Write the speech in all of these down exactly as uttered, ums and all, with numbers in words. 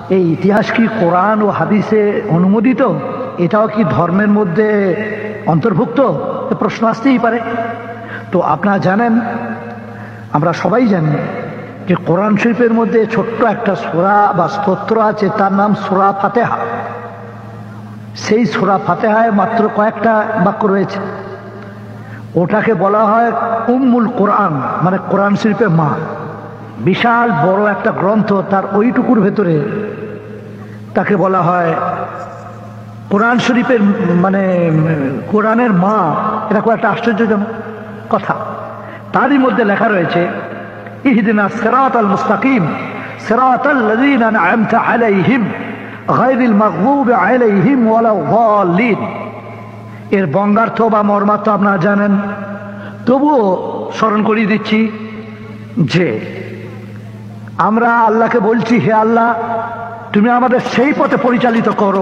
এই ইতিহাস কি কোরআন ও হাদিসে অনুমোদিত? এটাও কি ধর্মের মধ্যে অন্তর্ভুক্ত? প্রশ্ন আসতেই পারে। তো আপনারা জানেন, আমরা সবাই জানি যে কোরআন শরীফের মধ্যে ছোট্ট একটা সূরা বা স্তোত্র আছে, তার নাম সূরা ফাতিহা। সেই সূরা ফাতিহায় মাত্র কয়েকটা বাক্য রয়েছে। ওটাকে বলা হয় উম্মুল কোরআন, মানে কোরআন শরীফের মা। বিশাল বড় একটা গ্রন্থ, তার ওইটুকুর ভেতরে তাকে বলা হয় কোরআন শরীফের, মানে কোরআনের মা। এটা খুব একটা আশ্চর্যজনক কথা। তারই মধ্যে লেখা রয়েছে ইহদিনা সিরাতাল মুস্তাকিম সিরাতাল লাযীনা আন'আমতা আলাইহিম গায়রিল মাগযুবি আলাইহিম ওয়ালাদ দাল্লিন। এর বঙ্গার্থ বা মর্মার্থ আপনারা জানেন, তবুও স্মরণ করিয়ে দিচ্ছি যে আমরা আল্লাহকে বলছি, হে আল্লাহ, তুমি আমাদের সেই পথে পরিচালিত করো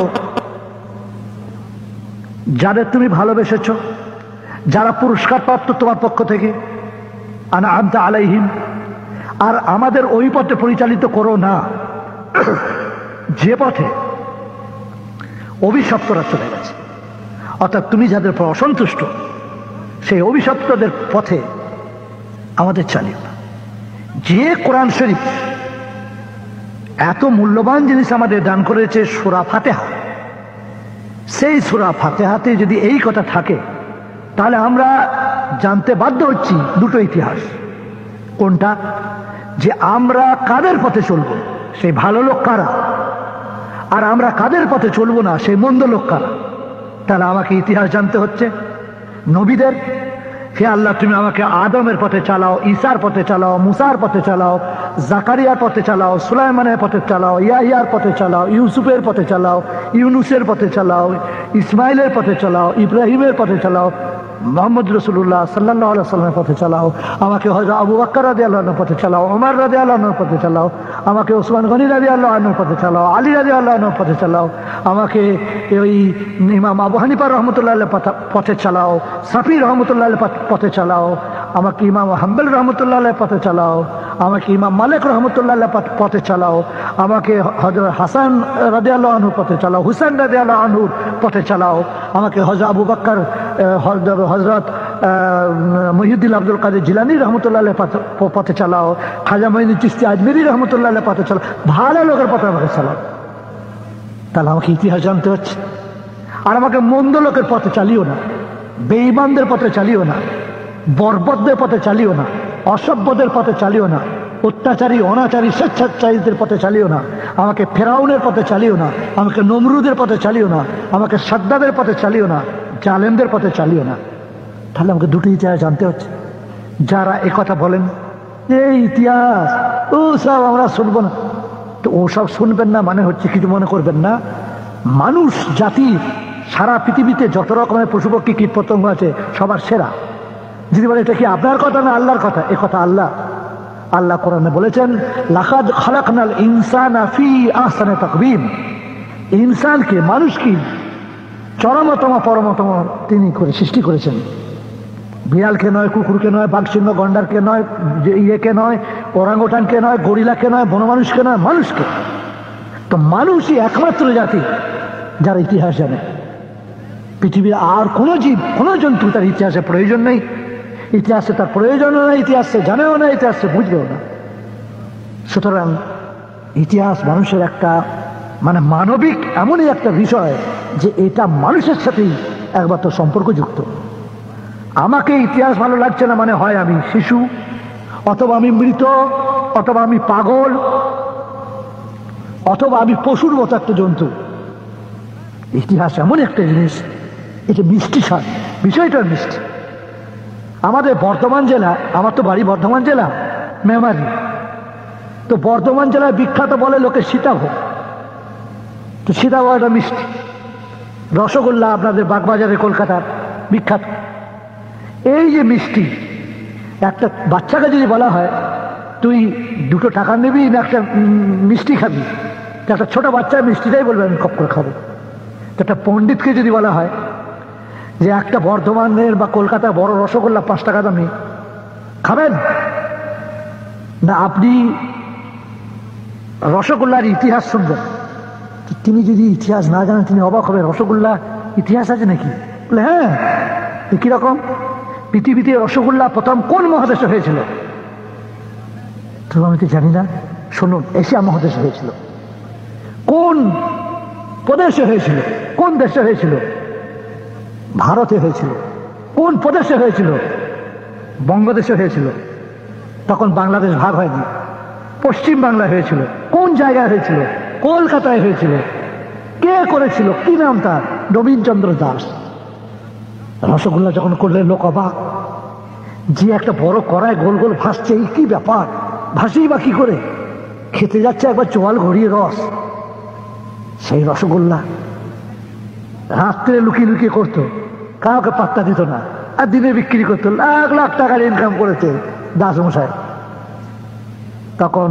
যাদের তুমি ভালোবেসেছ, যারা পুরস্কার প্রাপ্ত তোমার পক্ষ থেকে, আন'আমতা আলাইহিম। আর আমাদের ওই পথে পরিচালিত করো না যে পথে অভিশপ্তরা চলে গেছে। অর্থাৎ তুমি যাদের উপর অসন্তুষ্ট, সেই অভিশপ্তদের পথে আমাদের চালিও না। যে কোরআন শরীফ এত মূল্যবান জিনিস আমাদের দান করেছে, সূরা ফাতিহা, সেই সূরা ফাতিহাতে যদি এই কথা থাকে, তাহলে আমরা জানতে বাধ্য হচ্ছি দুটো ইতিহাস। কোনটা? যে আমরা কাদের পথে চলব, সেই ভালো লোক কারা, আর আমরা কাদের পথে চলবো না, সেই মন্দ লোক কারা। তাহলে আমাকে ইতিহাস জানতে হচ্ছে নবীদের। হে আল্লাহ, তুমি আমাকে আদমের পথে চালাও, ঈসার পথে চালাও, মুসার পথে চালাও, জাকারিয়ার পথে চালাও, সুলাইমানের পথে চালাও, ইয়াহিয়ার পথে চালাও, ইউসুফের পথে চালাও, ইউনুসের পথে চালাও, ইসমাইলের পথে চালাও, ইব্রাহিমের পথে চালাও, মোহাম্মদ রাসূলুল্লাহ সাল্লাল্লাহু আলাইহি ওয়াসাল্লামের পথে চালাও। আমাকে হযরত আবু বকর রাদিয়াল্লাহু আনহুর পথে চালাও, ওমর রাদিয়াল্লাহু আনহুর পথে চালাও, আমাকে ওসমান গনি রাদিয়াল্লাহু আনহুর পথে চালাও, আলী রাদিয়াল্লাহু আনহুর পথে চালাও, আমাকে ওই ইমাম আবু হানিফা রাহমাতুল্লাহ আলাইহির পথে চালাও, শাফি রাহমাতুল্লাহ আলাইহির পথে চালাও, আমাকে ইমাম হাম্বল রাহমাতুল্লাহ আলাইহির পথে চালাও, আমাকে ইমাম মালিক রাহমাতুল্লাহ আলাইহির পথে চালাও, আমাকে হযরত হাসান রাদিয়াল্লাহু আনহুর পথে চালাও, হুসাইন রাদিয়াল্লাহু আনহুর পথে চালাও, আমাকে হযরত আবু বকর, হযরত মুহিউদ্দিন আব্দুল কাদের জিলানী রহমতুল্লাহ আলাইহির পথে চালাও, খাজা মঈনুদ্দিন চিশতি আজমেরি রহমতুল্লাহ আলাইহির পথে চালাও। ভালো লোকের পথে আমাকে চালাও। তাহলে আমাকে ইতিহাস জানতে হচ্ছে। আর আমাকে মন্দ লোকের পথে চালিও না, বেঈমানদের পথে চালিও না, বর্বরদের পথে চালিও না, অসভ্যদের পথে চালিও না, অত্যাচারী অনাচারী স্বেচ্ছাচারীদের পথে চালিও না, আমাকে ফেরাউনের পথে চালিও না, আমাকে নমরুদের পথে চালিও না, আমাকে সাদ্দাদের পথে চালিও না, জালেমদের পথে চালিও না। তাহলে আমাকে দুটো ইতিহাস জানতে হচ্ছে। যারা একথা বলেন যে ইতিহাস ও সব আমরা শুনবো না, তো ও সব শুনবেন না মানে হচ্ছে কিছু মনে করবেন না, মানুষ জাতি সারা পৃথিবীতে যত রকমের পশু পক্ষী কীট পতঙ্গ আছে সবার সেরা। যদি বলে এটা কি আপনার কথা না আল্লাহর কথা, এ কথা আল্লাহ। আল্লাহ কোরআনে বলেছেন, লাকাদ খালাকনাল ইনসানা ফি আহসানি তাকওয়িম। ইনসানকে, মানুষকে চরমতম পরমতম তিনি করে সৃষ্টি করেছেন। বিড়ালকে নয়, কুকুরকে নয়, বাঘসিংহ গন্ডারকে নয়, ইয়েকে নয়, ওরাংওটানকে নয়, গরিলাকে নয়, বনমানুষকে নয়, মানুষকে। তো মানুষই একমাত্র জাতি যার ইতিহাস জানে। পৃথিবীর আর কোনো জীব, কোনো জন্তু তার ইতিহাসের প্রয়োজন নেই। ইতিহাসে তার প্রয়োজনও নেই, ইতিহাসে জানেও না, ইতিহাসে বুঝবেও না। সুতরাং ইতিহাস মানুষের একটা মানে মানবিক এমনই একটা বিষয় যে এটা মানুষের সাথেই একমাত্র সম্পর্কযুক্ত। আমাকে ইতিহাস ভালো লাগছে না মানে হয় আমি শিশু, অথবা আমি মৃত, অথবা আমি পাগল, অথবা আমি পশুর মতো একটা জন্তু। ইতিহাস এমন একটা জিনিস, এটা মিষ্টি স্বাদ, বিষয়টা মিষ্টি। আমাদের বর্ধমান জেলা, আমার তো বাড়ি বর্ধমান জেলা, মেমারি। তো বর্ধমান জেলায় বিখ্যাত বলে লোকে সীতাভোগ। তো সীতাভোগটা মিষ্টি। রসগোল্লা আপনাদের বাগবাজারে কলকাতার বিখ্যাত। এই যে মিষ্টি, একটা বাচ্চাকে যদি বলা হয় তুই দুটো টাকা নিবি না একটা মিষ্টি খাবি, একটা ছোট বাচ্চা মিষ্টিটাই বলবে আমি কপ করে খাবো। একটা পণ্ডিতকে যদি বলা হয় যে একটা বর্ধমানের বা কলকাতার বড় রসগোল্লা পাঁচ টাকা দামি, খাবেন না আপনি রসগোল্লার ইতিহাস শুনবেন? তিনি যদি ইতিহাস না জানেন তিনি অবাক হবে, রসগোল্লা ইতিহাস আছে নাকি? বলে হ্যাঁ। কিরকম? পৃথিবীতে রসগোল্লা প্রথম কোন মহাদেশে হয়েছিল? তো আমি তো জানি না। শুনুন, এশিয়া মহাদেশে হয়েছিল। কোন প্রদেশে হয়েছিল? কোন দেশে হয়েছিল? ভারতে হয়েছিল। কোন প্রদেশে হয়েছিল? বঙ্গদেশে হয়েছিল। তখন বাংলাদেশ ভাগ হয়নি, পশ্চিম বাংলা হয়েছিল। কোন জায়গায় হয়েছিল? কলকাতায় হয়েছিল। কে করেছিল? কি নাম তার? নবীনচন্দ্র দাস। রসগোল্লা যখন করলেন লোক অবাক, যে একটা বড় কড়ায় গোল গোল ভাসছে, এই কি ব্যাপার? ভাসেই বা কি করে? খেতে যাচ্ছে একবার চোয়াল ঘড়িয়ে রস। সেই রসগোল্লা রাত্রে লুকিয়ে লুকিয়ে করতো, কাউকে পাত্তা দিত না, আর দিনে বিক্রি করতো। লাখ লাখ টাকার ইনকাম করেছে দাসমশাই। তখন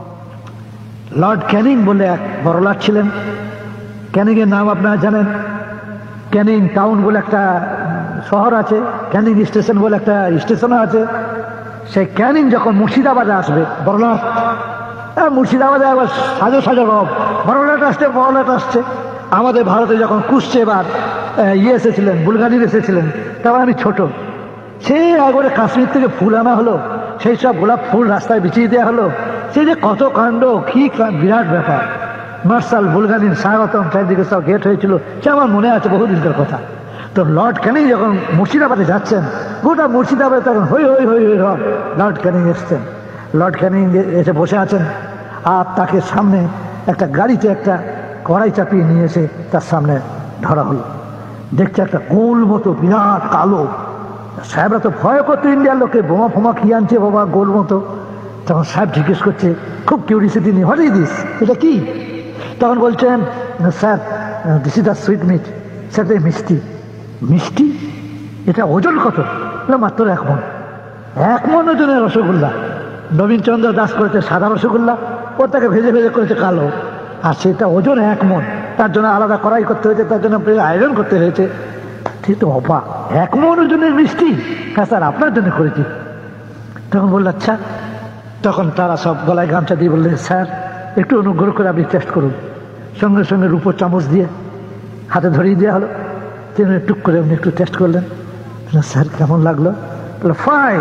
লর্ড ক্যানিং বলে এক বড়লাট ছিলেন। ক্যানিং এর নাম আপনারা জানেন। ক্যানিং টাউন বলে একটা শহর আছে, ক্যানিং স্টেশন বলে একটা স্টেশনও আছে। সেই ক্যানিং যখন মুর্শিদাবাদে আসবে, বড়লাট মুর্শিদাবাদে একবার সাজো সাজো রব, বড়লাট আসছে বড়লাট আসছে। আমাদের ভারতে যখন কুসছে এবার ইয়ে এসেছিলেন, বুলগানির এসেছিলেন, তখন আমি ছোট। সে একবারে কাশ্মীর থেকে ফুল আনা হলো, সেই সব গোলাপ ফুল রাস্তায় বিছিয়ে দেওয়া হলো। সেই যে কত কাণ্ড, কি বিরাট ব্যাপার। মার্শাল বুলগানির স্বাগতম, চারিদিকে সব গেট হয়েছিল, সে আমার মনে আছে বহুদিনকার কথা। তো লর্ড ক্যানিং যখন মুর্শিদাবাদে যাচ্ছেন, গোটা মুর্শিদাবাদে তখন হই হই হই হই রব। লর্ড ক্যানিং এসছেন, লর্ড ক্যানিং এসে বসে আছেন, আর তাকে সামনে একটা গাড়িতে একটা কড়াই চাপিয়ে নিয়ে এসে তার সামনে ধরা হলো। দেখছে একটা গোল মতো বিরাট কালো। সাহেবরা তো ভয় করতো, ইন্ডিয়ার লোকে বোমা ফোমা কি আনছে বাবা গোল মতো। তখন সাহেব জিজ্ঞেস করছে খুব কিউরিসিটি নিয়ে, হোয়াট ইজ দিস? এটা কি? তখন বলছেন, sir this is the sweet meat. সেটা মিষ্টি। মিষ্টি? এটা ওজন কত? মাত্র এক মন। এক মন ওজনের রসগোল্লা। নবীনচন্দ্র দাস করেছে সাদা রসগোল্লা, ও তাকে ভেজে ভেজে করেছে কালো, আর সেটা ওজন এক মন। তার জন্য আলাদা কড়াই করতে হয়েছে, তার জন্য আয়রন করতে হয়েছে। ঠিক তো অবাক, এক মন ওজনের মিষ্টি? হ্যাঁ স্যার, আপনার জন্য করেছি। তখন বলল আচ্ছা। তখন তারা সব গলায় গামছা দিয়ে বললেন, স্যার একটু অনুগ্রহ করে আপনি টেস্ট করুন। সঙ্গে সঙ্গে রূপোর চামচ দিয়ে হাতে ধরিয়ে দেওয়া হলো। তিনি টুক করে উনি একটু টেস্ট করলেন। স্যার কেমন লাগলো? বললো ফাইন।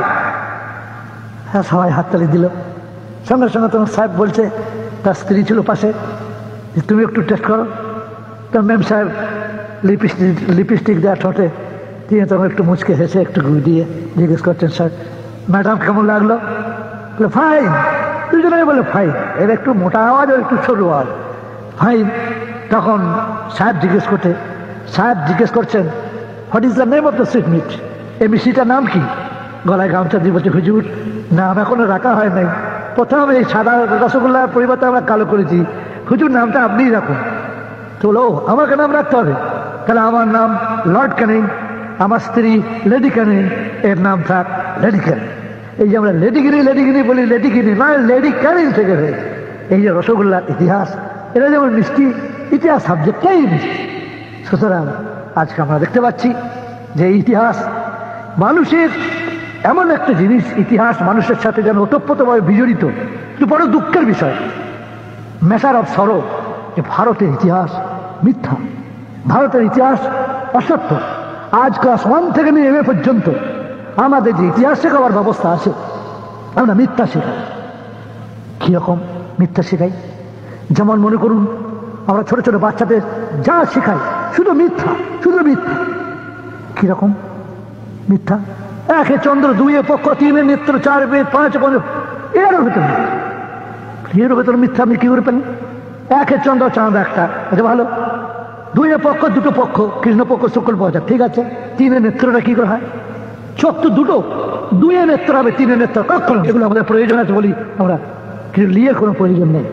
হ্যাঁ, সবাই হাততালি দিল। সঙ্গে সঙ্গে তোমার সাহেব বলছে, তার স্ত্রী ছিল পাশে, যে তুমি একটু টেস্ট করো। তো ম্যাম সাহেব লিপস্টিক লিপস্টিক দেওয়া ঠোঁটে, তিনি তখন একটু মুচকে হেসে একটু গুই দিয়ে জিজ্ঞেস করছেন, স্যার ম্যাডাম কেমন লাগলো? বলে ফাইন। দুজনে বলে ফাইন। এর একটু মোটা আওয়াজ আর একটু ছোট আওয়াজ, ফাইন। তখন সাহেব জিজ্ঞেস করতে সাহেব জিজ্ঞেস করছেন, what is the name of the sweet meat? এই মিষ্টিটার নাম কি? গলায় গামছা দিয়ে বলছে, হুজুর নাম এখনো রাখা হয় নাই। প্রথম এই সাদা রসগোল্লার পরিবর্তে আমরা কালো করেছি, হুজুর নামটা আপনিই রাখুন। তো বলো, আমাকে নাম রাখতে হবে? তাহলে আমার নাম লর্ড ক্যানিং, আমার স্ত্রী লেডি ক্যানিং, এর নাম থাক লেডি ক্যানিং। এই যে আমরা লেডিগিরি লেডিগিরি বলি, লেডিগিরি নয়, লেডি ক্যানিং থেকে হয়েছে। এই যে রসগোল্লার ইতিহাস, এটা যেমন মিষ্টি, ইতিহাস সাবজেক্টটাই মিষ্টি। সুতরাং আজকে আমরা দেখতে পাচ্ছি যে ইতিহাস মানুষের এমন একটা জিনিস, ইতিহাস মানুষের সাথে যেন ওতপ্রোতভাবে বিজড়িত। কিন্তু বড় দুঃখের বিষয়, ম্যাটার অফ সরো, যে ভারতের ইতিহাস মিথ্যা, ভারতের ইতিহাস অসত্য। আজ ক্লাস ওয়ান থেকে নিয়ে এম এ পর্যন্ত আমাদের যে ইতিহাস শেখাবার ব্যবস্থা আছে, আমরা মিথ্যা শেখাই। কিরকম মিথ্যা শেখাই? যেমন মনে করুন, আমরা ছোট ছোট বাচ্চাদের যা শেখাই শুধু মিথ্যা, শুধু মিথ্যা। কিরকম মিথ্যা? একে চন্দ্র, দুইয়ে পক্ষ, তিনে নেত্র, চার বেদ, পাঁচ পঞ্চ, এরও ভেতর মিথ্যা। এরও ভেতর মিথ্যা আপনি কি করে পেন? একে চন্দ্র, চাঁদ একটা, আচ্ছা ভালো। দুইয়ে পক্ষ, দুটো পক্ষ, কৃষ্ণপক্ষ, শুক্ল পক্ষ, ঠিক আছে। তিনে নেত্রটা কি করে হয়? চোখ তো দুটো, দুইয়ে নেত্র হবে, তিনে নেত্র কখন? এগুলো আমাদের প্রয়োজন আছে বলি আমরা, কিন্তু লিয়ের কোনো প্রয়োজন নেই।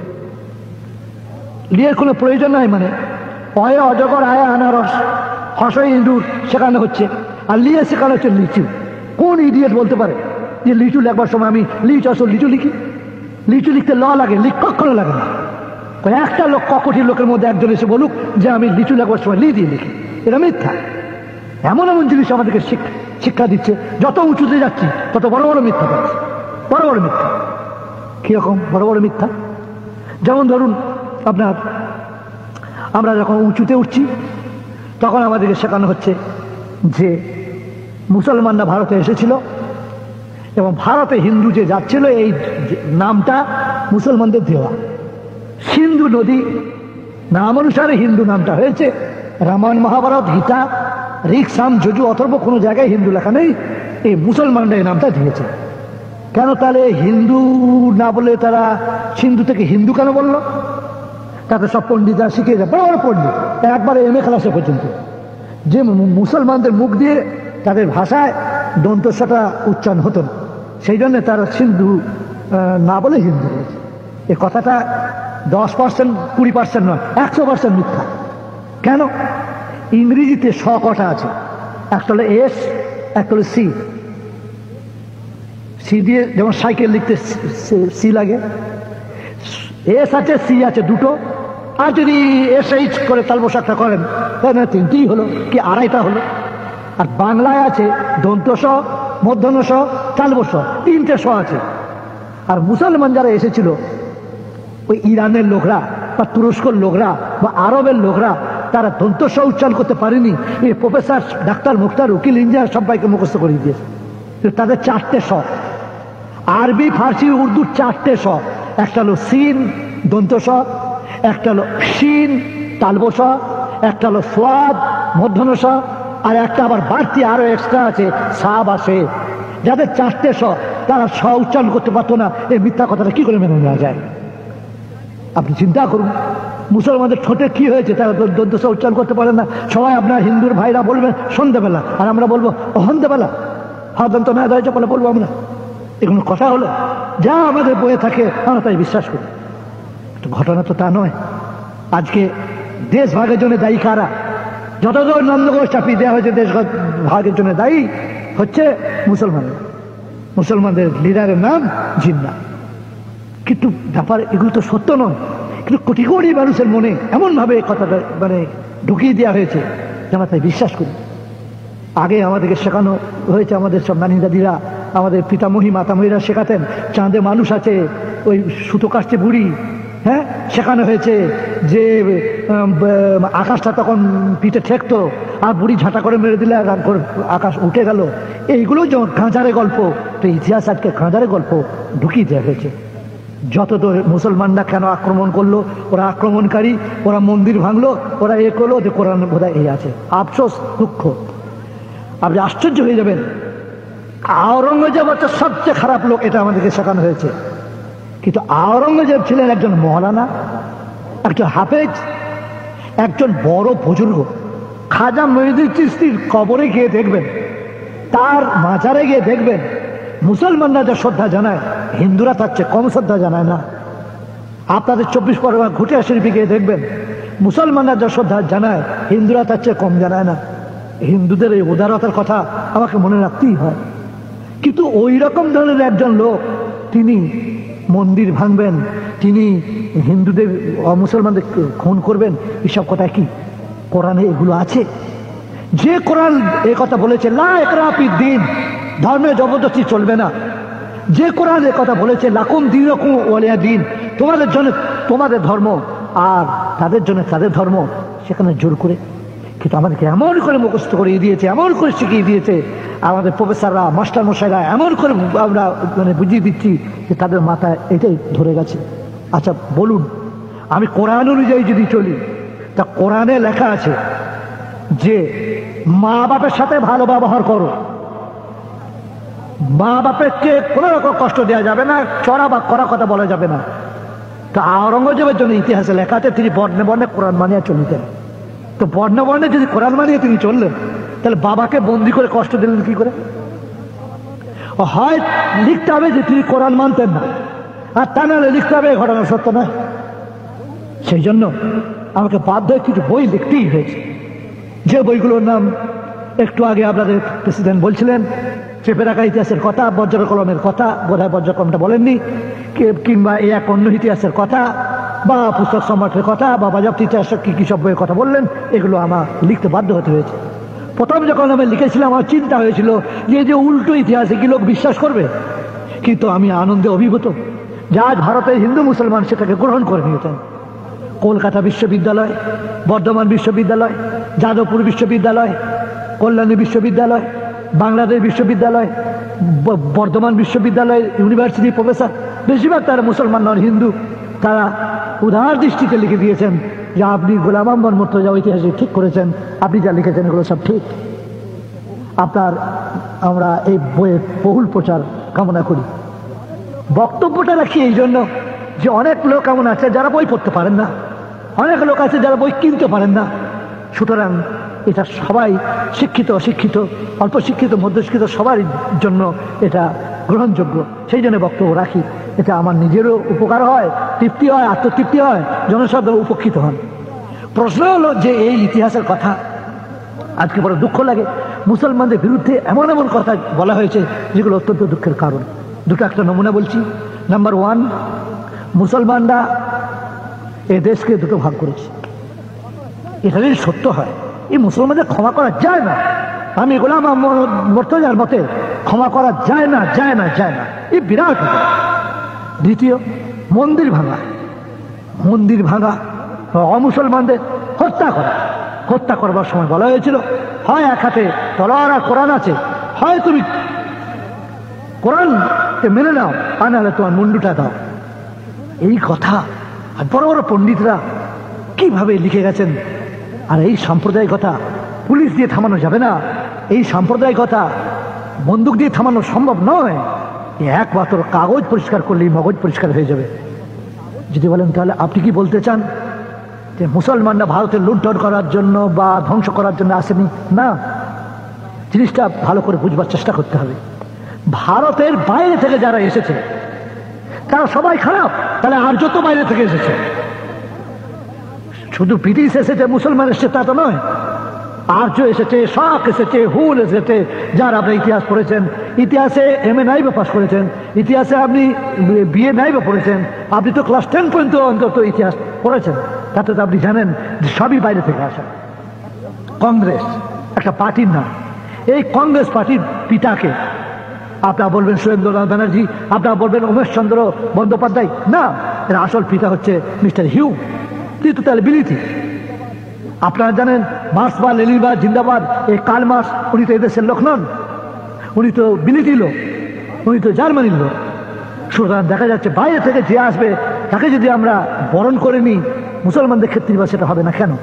লিয়ের কোনো প্রয়োজন নাই। মানে অয়ে অজগর, আয়া আনারস, হসই ইঁদুর শেখানো হচ্ছে, আর লিয়ে শেখানো হচ্ছে লিচু। কোন ইডিয়েট বলতে পারে যে লিচু লেখবার সময় আমি লিচু আসল লিচু লিখি? লিচু লিখতে ল লাগে, লিখ কখনো লাগে না। একটা লোক, ককটি লোকের মধ্যে একজন এসে বলুক যে আমি লিচু লেখবার সময় লি দিয়ে লিখি, এটা মিথ্যা। এমন এমন জিনিস আমাদেরকে শিক্ষা দিচ্ছে, যত উঁচুতে যাচ্ছি তত বড় বড় মিথ্যা পাচ্ছি, বড় বড় মিথ্যা। কিরকম বড় বড় মিথ্যা? যেমন ধরুন আপনার আমরা যখন উঁচুতে উঠছি তখন আমাদেরকে শেখানো হচ্ছে যে মুসলমানরা ভারতে এসেছিল এবং ভারতে হিন্দু যে যাচ্ছিল এই নামটা মুসলমানদের দেওয়া। সিন্ধু নদী নাম অনুসারে হিন্দু নামটা হয়েছে। রামায়ণ, মহাভারত, গীতা, ঋক, সাম, যজু, অথর্ব কোনো জায়গায় হিন্দু লেখা নেই। এই মুসলমানরা এই নামটা দিয়েছে। কেন তাহলে হিন্দু না বলে তারা সিন্ধু থেকে হিন্দু কেন বললো? তাতে সব পণ্ডিতরা শিখিয়ে যায়, বড় বড় পণ্ডিত, একবারে এম এ ক্লাসে পর্যন্ত, যে মুসলমানদের মুখ দিয়ে তাদের ভাষায় দন্তস্বটা উচ্চারণ হতো না, সেই জন্য তারা সিন্ধু না বলে হিন্দু বলেছে। এই কথাটা দশ পার্সেন্ট কুড়ি পার্সেন্ট নয়, একশো পার্সেন্ট মিথ্যা। কেন? ইংরেজিতে স কটা আছে, একটা হলো এস, একটা হলো সি। সি দিয়ে যেমন সাইকেল লিখতে সি লাগে, এস আছে, সি আছে দুটো। আর যদি এস এইচ করে তালবস একটা করেন তাহলে তিনটেই হলো, কি আড়াইটা হলো। আর বাংলায় আছে দন্ত স, মধ্যম স, তালবস, তিনটে স আছে। আর মুসলমান যারা এসেছিল, ওই ইরানের লোকরা বা তুরস্কর লোকরা বা আরবের লোকরা, তারা দন্ত স উচ্চারণ করতে পারেনি। এই প্রফেসর, ডাক্তার, মুক্তার, উকিল, ইঞ্জিনিয়ার সবাইকে মুখস্থ করিয়ে দিয়েছে। তাদের চারটে স, আরবি, ফার্সি, উর্দুর চারটে স। একটা হলো সিন দন্ত স, একটা হলো শিন তালবস, একটা হলো সোয়াদ মধ্যম স, আর একটা আবার বাড়তি আরো এক্সট্রা আছে সা বা সে। যাদের চারটে স, তারা স উচ্চারণ করতে পারতো না। এই মিথ্যা কথাটা কি করে মেনে নেওয়া যায়? আপনি চিন্তা করুন, মুসলমানদের ঠোঁটে কি হয়েছে? তারা দন্ত স উচ্চারণ করতে পারে না। সবাই আপনার হিন্দুর ভাইরা বলবেন সন্ধ্যেবেলা, আর আমরা বলবো অহন্দেবেলা। হা দন্ত না হয়েছে বলে বলবো আমরা? এগুলো কথা হলো? যা আমাদের বইয়ে থাকে আমরা তাই বিশ্বাস করি। ঘটনা তো তা নয়। আজকে দেশ ভাগের জন্য দায়ী কারা? যতদূর নন্দগোষ চাপিয়ে দেওয়া হয়েছে, দেশ ভাগের জন্য দায়ী হচ্ছে মুসলমান। মুসলমানদের লিডারের নাম জিন্না। কিন্তু ব্যাপার এগুলো তো সত্য নয়, কিন্তু কোটি কোটি মানুষের মনে এমন ভাবে কথাটা মানে ঢুকিয়ে দেওয়া হয়েছে যে আমরা তাই বিশ্বাস করি। আগে আমাদেরকে শেখানো হয়েছে, আমাদের সব নানি দাদিরা, আমাদের পিতামহী মাতামহীরা শেখাতেন চাঁদে মানুষ আছে, ওই সুতো কাটছে বুড়ি। হ্যাঁ, শেখানো হয়েছে যে আকাশটা তখন পিঠে ঠেকতো আর বুড়ি ঝাঁটা করে মেরে দিলে আকাশ উঠে গেল। এইগুলো যেমন খাঁজারে গল্প, তো ইতিহাস আজকে খাঁজারে গল্প ঢুকিয়ে দেওয়া হয়েছে। যত তো মুসলমানরা কেন আক্রমণ করলো, ওরা আক্রমণকারী, ওরা মন্দির ভাঙলো, ওরা এ করলো, যে কোরআন বোধহয় এই আছে। আফসোস, দুঃখ। আপনি আশ্চর্য হয়ে যাবেন, আওরঙ্গজেব হচ্ছে সবচেয়ে খারাপ লোক, এটা আমাদেরকে শেখানো হয়েছে। কিন্তু আওরঙ্গজেব ছিলেন একজন মৌলানা, একজন হাফেজ, একজন বড় বুজুর্গ। খাজা মঈনুদ্দিন চিশতির কবরে গিয়ে দেখবেন, তার মাজারে গিয়ে দেখবেন, মুসলমানরা যা শ্রদ্ধা জানায় হিন্দুরা তার চেয়ে কম শ্রদ্ধা জানায় না। আপনাদের চব্বিশ পরগনা ঘুটিয়া শরীফে গিয়ে দেখবেন, মুসলমানরা যা শ্রদ্ধা জানায় হিন্দুরা তার চেয়ে কম জানায় না। হিন্দুদের এই উদারতার কথা আমাকে মনে রাখতেই হয়। কিন্তু ওই রকম ধরনের একজন লোক, তিনি মন্দির ভাঙবেন, তিনি হিন্দুদের মুসলমানদের খুন করবেন, এসব কথা কি কোরআনে এগুলো আছে? যে কোরআন এই কথা বলেছে লা ইকরাহা ফিদ্দীন, ধর্মে জবরদস্তি চলবে না, যে কোরআন এই কথা বলেছে লাকুম দীনুকুম ওয়ালিয়া দীন, তোমাদের জন্য তোমাদের ধর্ম আর তাদের জন্য তাদের ধর্ম, সেখানে জোর করে। কিন্তু আমাদেরকে এমন করে মুখস্থ করিয়ে দিয়েছে, এমন করে শিখিয়ে দিয়েছে, আমাদের প্রফেসররা, মাস্টার মশাইরা এমন করে আমরা মানে বুঝিয়ে দিচ্ছি যে তাদের মাথায় এটাই ধরে গেছে। আচ্ছা বলুন, আমি কোরআন অনুযায়ী যদি চলি, তা কোরআনে লেখা আছে যে মা বাপের সাথে ভালো ব্যবহার করো, মা বাপেরকে কোনো রকম কষ্ট দেওয়া যাবে না, চড়া বা করা কথা বলা যাবে না। তা আওরঙ্গজেবের জন্য ইতিহাসে লেখা আছে তিনি বর্ণে বর্ণে কোরআন মানিয়ে চলিতেন। তো বর্ণে বর্ণে যদি কোরআন মানিয়ে তিনি চললেন, তাহলে বাবাকে বন্দি করে কষ্ট দিলেন কি করে? হয় লিখতে হবে যে তিনি কোরআন মানতেন না, আর তা নাহলে লিখতে হবে ঘটনা সত্য নয়। সেই জন্য আমাকে বাধ্য হয়ে কিছু বই লিখতেই হয়েছে, যে বইগুলোর নাম একটু আগে আপনাদের প্রেসিডেন্ট বলছিলেন, চেপে রাখা ইতিহাসের কথা, বজ্র কলমের কথা, বোধহয় বজ্র কলমটা বলেননি, কিংবা এই এক অন্য ইতিহাসের কথা, বা পুস্তক সম্রাটের কথা, বা বাজাপ্ত ইতিহাসের কি কি সব বইয়ের কথা বললেন, এগুলো আমার লিখতে বাধ্য হতে হয়েছে। প্রথম যখন আমি লিখেছিলাম আমার চিন্তা হয়েছিল যে যে উল্টো ইতিহাসে কি লোক বিশ্বাস করবে, কিন্তু আমি আনন্দে অভিভূত যে আজ ভারতের হিন্দু মুসলমান সেটাকে গ্রহণ করে নিয়েছেন। কলকাতা বিশ্ববিদ্যালয়, বর্ধমান বিশ্ববিদ্যালয়, যাদবপুর বিশ্ববিদ্যালয়, কল্যাণী বিশ্ববিদ্যালয়, বাংলাদেশ বিশ্ববিদ্যালয়, বর্ধমান বিশ্ববিদ্যালয়ের ইউনিভার্সিটি প্রফেসর, বেশিরভাগ তারা মুসলমান নন, হিন্দু। তারা উদার দৃষ্টিতে লিখে দিয়েছেন যে আপনি গোলাম আহমদ মুর্তজা ঐতিহাসিক ঠিক করেছেন, আপনি যা লিখেছেন এগুলো সব ঠিক। আপনার আমরা এই বইয়ের বহুল প্রচার কামনা করি। বক্তব্যটা রাখি এই জন্য যে অনেক লোক এমন আছে যারা বই পড়তে পারেন না, অনেক লোক আছে যারা বই কিনতে পারেন না। সুতরাং এটা সবাই শিক্ষিত অশিক্ষিত, অল্প শিক্ষিত মধ্যশিক্ষিত সবার জন্য এটা গ্রহণযোগ্য। সেই জন্য বক্তব্য রাখি। এটা আমার নিজেরও উপকার হয়, তৃপ্তি হয়, আত্মতৃপ্তি হয়, জনসাধারণ উপকৃত হন। প্রশ্ন হলো যে এই ইতিহাসের কথা আজকে বড় দুঃখ লাগে, মুসলমানদের বিরুদ্ধে এমন এমন কথা বলা হয়েছে যেগুলো অত্যন্ত দুঃখের কারণ। দুটো একটা নমুনা বলছি। নাম্বার ওয়ান, মুসলমানরা এ দেশকে দুটো ভাগ করেছে। এটা যদি সত্য হয়, এই মুসলমানদের ক্ষমা করা যায় না। আমি গোলাম আহমদ মুর্তজার মতে ক্ষমা করা যায় না, যায় না, যায় না। এই বিরাট ব্যাপার। দ্বিতীয়, মন্দির ভাঙা, মন্দির ভাঙা, অমুসলমানদের হত্যা করা। হত্যা করবার সময় বলা হয়েছিল হয় এক হাতে তলোয়ার আর কোরআন আছে, হয় তুমি কোরআনকে মেনে নাও, আর নাহলে তোমার মুন্ডুটা দাও। এই কথা আর বড় বড় পণ্ডিতরা কিভাবে লিখে গেছেন। আর এই সাম্প্রদায়িকতা পুলিশ দিয়ে থামানো যাবে না, এই সাম্প্রদায়িকতা বন্দুক দিয়ে থামানো সম্ভব নয়। একমাত্র কাগজ পরিষ্কার করলেই মগজ পরিষ্কার হয়ে যাবে। যদি বলেন তাহলে আপনি কি বলতে চান যে মুসলমানরা ভারতের লুণ্ঠন করার জন্য বা ধ্বংস করার জন্য আসেনি? না, জিনিসটা ভালো করে বুঝবার চেষ্টা করতে হবে। ভারতের বাইরে থেকে যারা এসেছে তারা সবাই খারাপ, তাহলে আর যত বাইরে থেকে এসেছে, শুধু ব্রিটিশ এসেছে মুসলমান এসেছে তা তো নয়। আর্য এসেছে, শাক এসেছে, হুল এসেছে। যারা আপনি ইতিহাস পড়েছেন, ইতিহাসে এম এ নাইবা পাস করেছেন, ইতিহাসে আপনি বিএ নাইবা পড়েছেন, আপনি তো ক্লাস টেন পর্যন্ত অন্তত ইতিহাস পড়েছেন, তাতে তো আপনি জানেন যে সবই বাইরে থেকে আসা। কংগ্রেস একটা পার্টির নাম। এই কংগ্রেস পার্টির পিতাকে আপনারা বলবেন সুরেন্দ্রনাথ ব্যানার্জি, আপনারা বলবেন উমেশ চন্দ্র বন্দ্যোপাধ্যায়। না, এর আসল পিতা হচ্ছে মিস্টার হিউ। তিনি তো তাহলে বিলিতি। আপনারা জানেন মার্ক্স বা লেনিন বা জিন্দাবাদ, এই কার্ল মার্ক্স, উনি তো এদেশের লোক নন, উনি তো বিলিতি লোক, উনি তো জার্মানির লোক। সুতরাং দেখা যাচ্ছে বাইরে থেকে যে আসবে তাকে যদি আমরা বরণ করে নিই, মুসলমানদের ক্ষেত্রে বা সেটা হবে না কেন?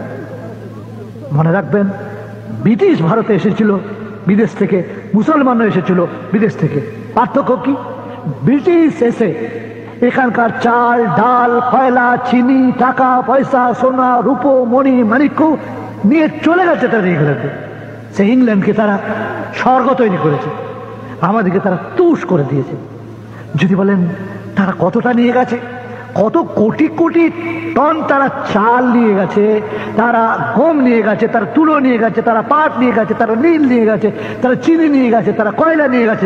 মনে রাখবেন, ব্রিটিশ ভারতে এসেছিল বিদেশ থেকে, মুসলমানরা এসেছিল বিদেশ থেকে। পার্থক্য কি? ব্রিটিশ এসে এখানকার চাল ডাল কয়লা চিনি টাকা পয়সা সোনা রূপো মণি মাণিক্য নিয়ে চলে গেছে তারা ইংল্যান্ডে। সে ইংল্যান্ডকে তারা স্বর্গ তৈরি করেছে, আমাদেরকে তারা তুষ করে দিয়েছে। যদি বলেন তারা কতটা নিয়ে গেছে, কত কোটি কোটি টন তারা চাল নিয়ে গেছে, তারা গম নিয়ে গেছে, তারা তুলো নিয়ে গেছে, তারা পাট নিয়ে গেছে, তারা নীল নিয়ে গেছে, তারা চিনি নিয়ে গেছে, তারা কয়লা নিয়ে গেছে।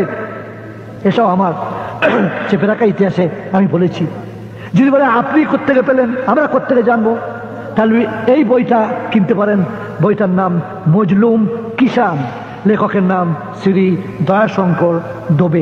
এসব আমার চেপে রাখা ইতিহাসে আমি বলেছি। যদি বলে আপনি কোত্থেকে পেলেন, আমরা কোত্থেকে জানবো, তাহলে এই বইটা কিনতে পারেন। বইটার নাম মজলুম কিষান, লেখকের নাম শ্রী দয়াশঙ্কর দোবে।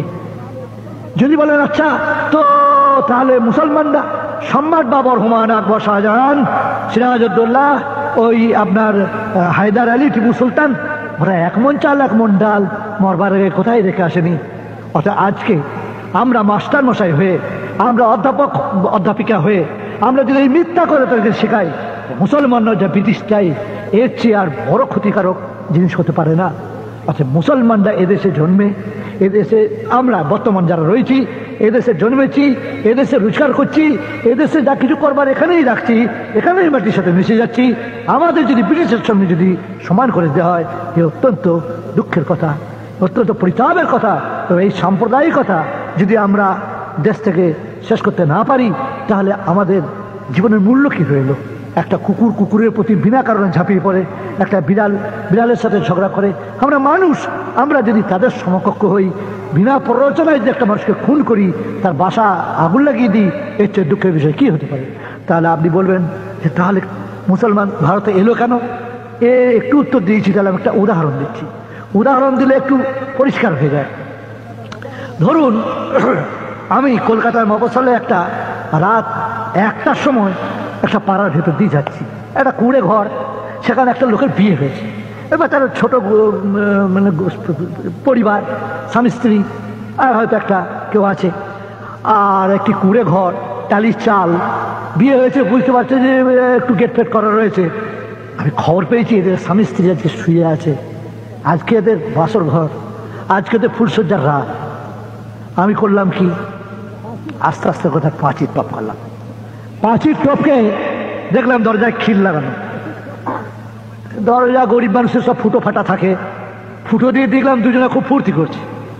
যদি বলেন আচ্ছা তো তাহলে মুসলমানরা সম্রাট বাবর, হুমায়ুন, আকবর, শাহজাহান, সিরাজউদ্দৌলা, ওই আপনার হায়দার আলী, টিপু সুলতান, ওরা এক মন চাল এক মন ডাল মরবার আগে কোথায় রেখে আসেনি। অর্থাৎ আজকে আমরা মাস্টার মশাই হয়ে, আমরা অধ্যাপক অধ্যাপিকা হয়ে আমরা যদি এই মিথ্যা করে তাদেরকে শেখাই, মুসলমানরা যা ব্রিটিশ চাই এর চেয়ে আর বড় ক্ষতিকারক জিনিস হতে পারে না। আচ্ছা, মুসলমানরা এদেশে জন্মে, এদেশে আমরা বর্তমান যারা রয়েছি এদেশে জন্মেছি, এদেশে রোজগার করছি, এদেশে যা কিছু করবার এখানেই রাখছি, এখানেই মাটির সাথে মিশে যাচ্ছি। আমাদের যদি ব্রিটিশের সঙ্গে যদি সমান করে দেওয়া হয়, এ অত্যন্ত দুঃখের কথা, অত্যন্ত পরিতাপের কথা। তো এই সাম্প্রদায়িকতা যদি আমরা দেশ থেকে শেষ করতে না পারি, তাহলে আমাদের জীবনের মূল্য কি রইল? একটা কুকুর কুকুরের প্রতি বিনা কারণে ঝাঁপিয়ে পড়ে, একটা বিড়াল বিড়ালের সাথে ঝগড়া করে। আমরা মানুষ, আমরা যদি তাদের সমকক্ষ হই, বিনা প্ররোচনায় যদি একটা মানুষকে খুন করি, তার বাসা আগুন লাগিয়ে দিই, এর চেয়ে দুঃখের বিষয় কি হতে পারে? তাহলে আপনি বলবেন যে তাহলে মুসলমান ভারতে এলো কেন? এ একটু উত্তর দিয়েছি, তাহলে আমি একটা উদাহরণ দিচ্ছি। উদাহরণ দিলে একটু পরিষ্কার হয়ে যায়। ধরুন আমি কলকাতার মফস্বলে একটা রাত একটার সময় একটা পাড়ার ভেতর দিয়ে যাচ্ছি, একটা কুঁড়ে ঘর, সেখানে একটা লোকের বিয়ে হয়েছে। এবার তার ছোট মানে পরিবার, স্বামী স্ত্রী আর হয়তো একটা কেউ আছে, আর একটি কুঁড়ে ঘর, টালির চাল, বিয়ে হয়েছে। বুঝতে পারছে যে একটু গেট ফেট করা রয়েছে। আমি খবর পেয়েছি এদের স্বামী স্ত্রী আজকে শুয়ে আছে, আজকে এদের বাসর ঘর, আজকে এদের ফুলসজ্জার রাত। আমি করলাম কি, আস্তে আস্তে কোথায় পাঁচির টপ করলাম। পাঁচির টপকে দেখলাম দরজায় খিল লাগানো। দরজা গরিব মানুষের সব ফুটো ফাটা থাকে, ফুটো দিয়ে দেখলাম দুজনে খুব ফুর্তি করছে।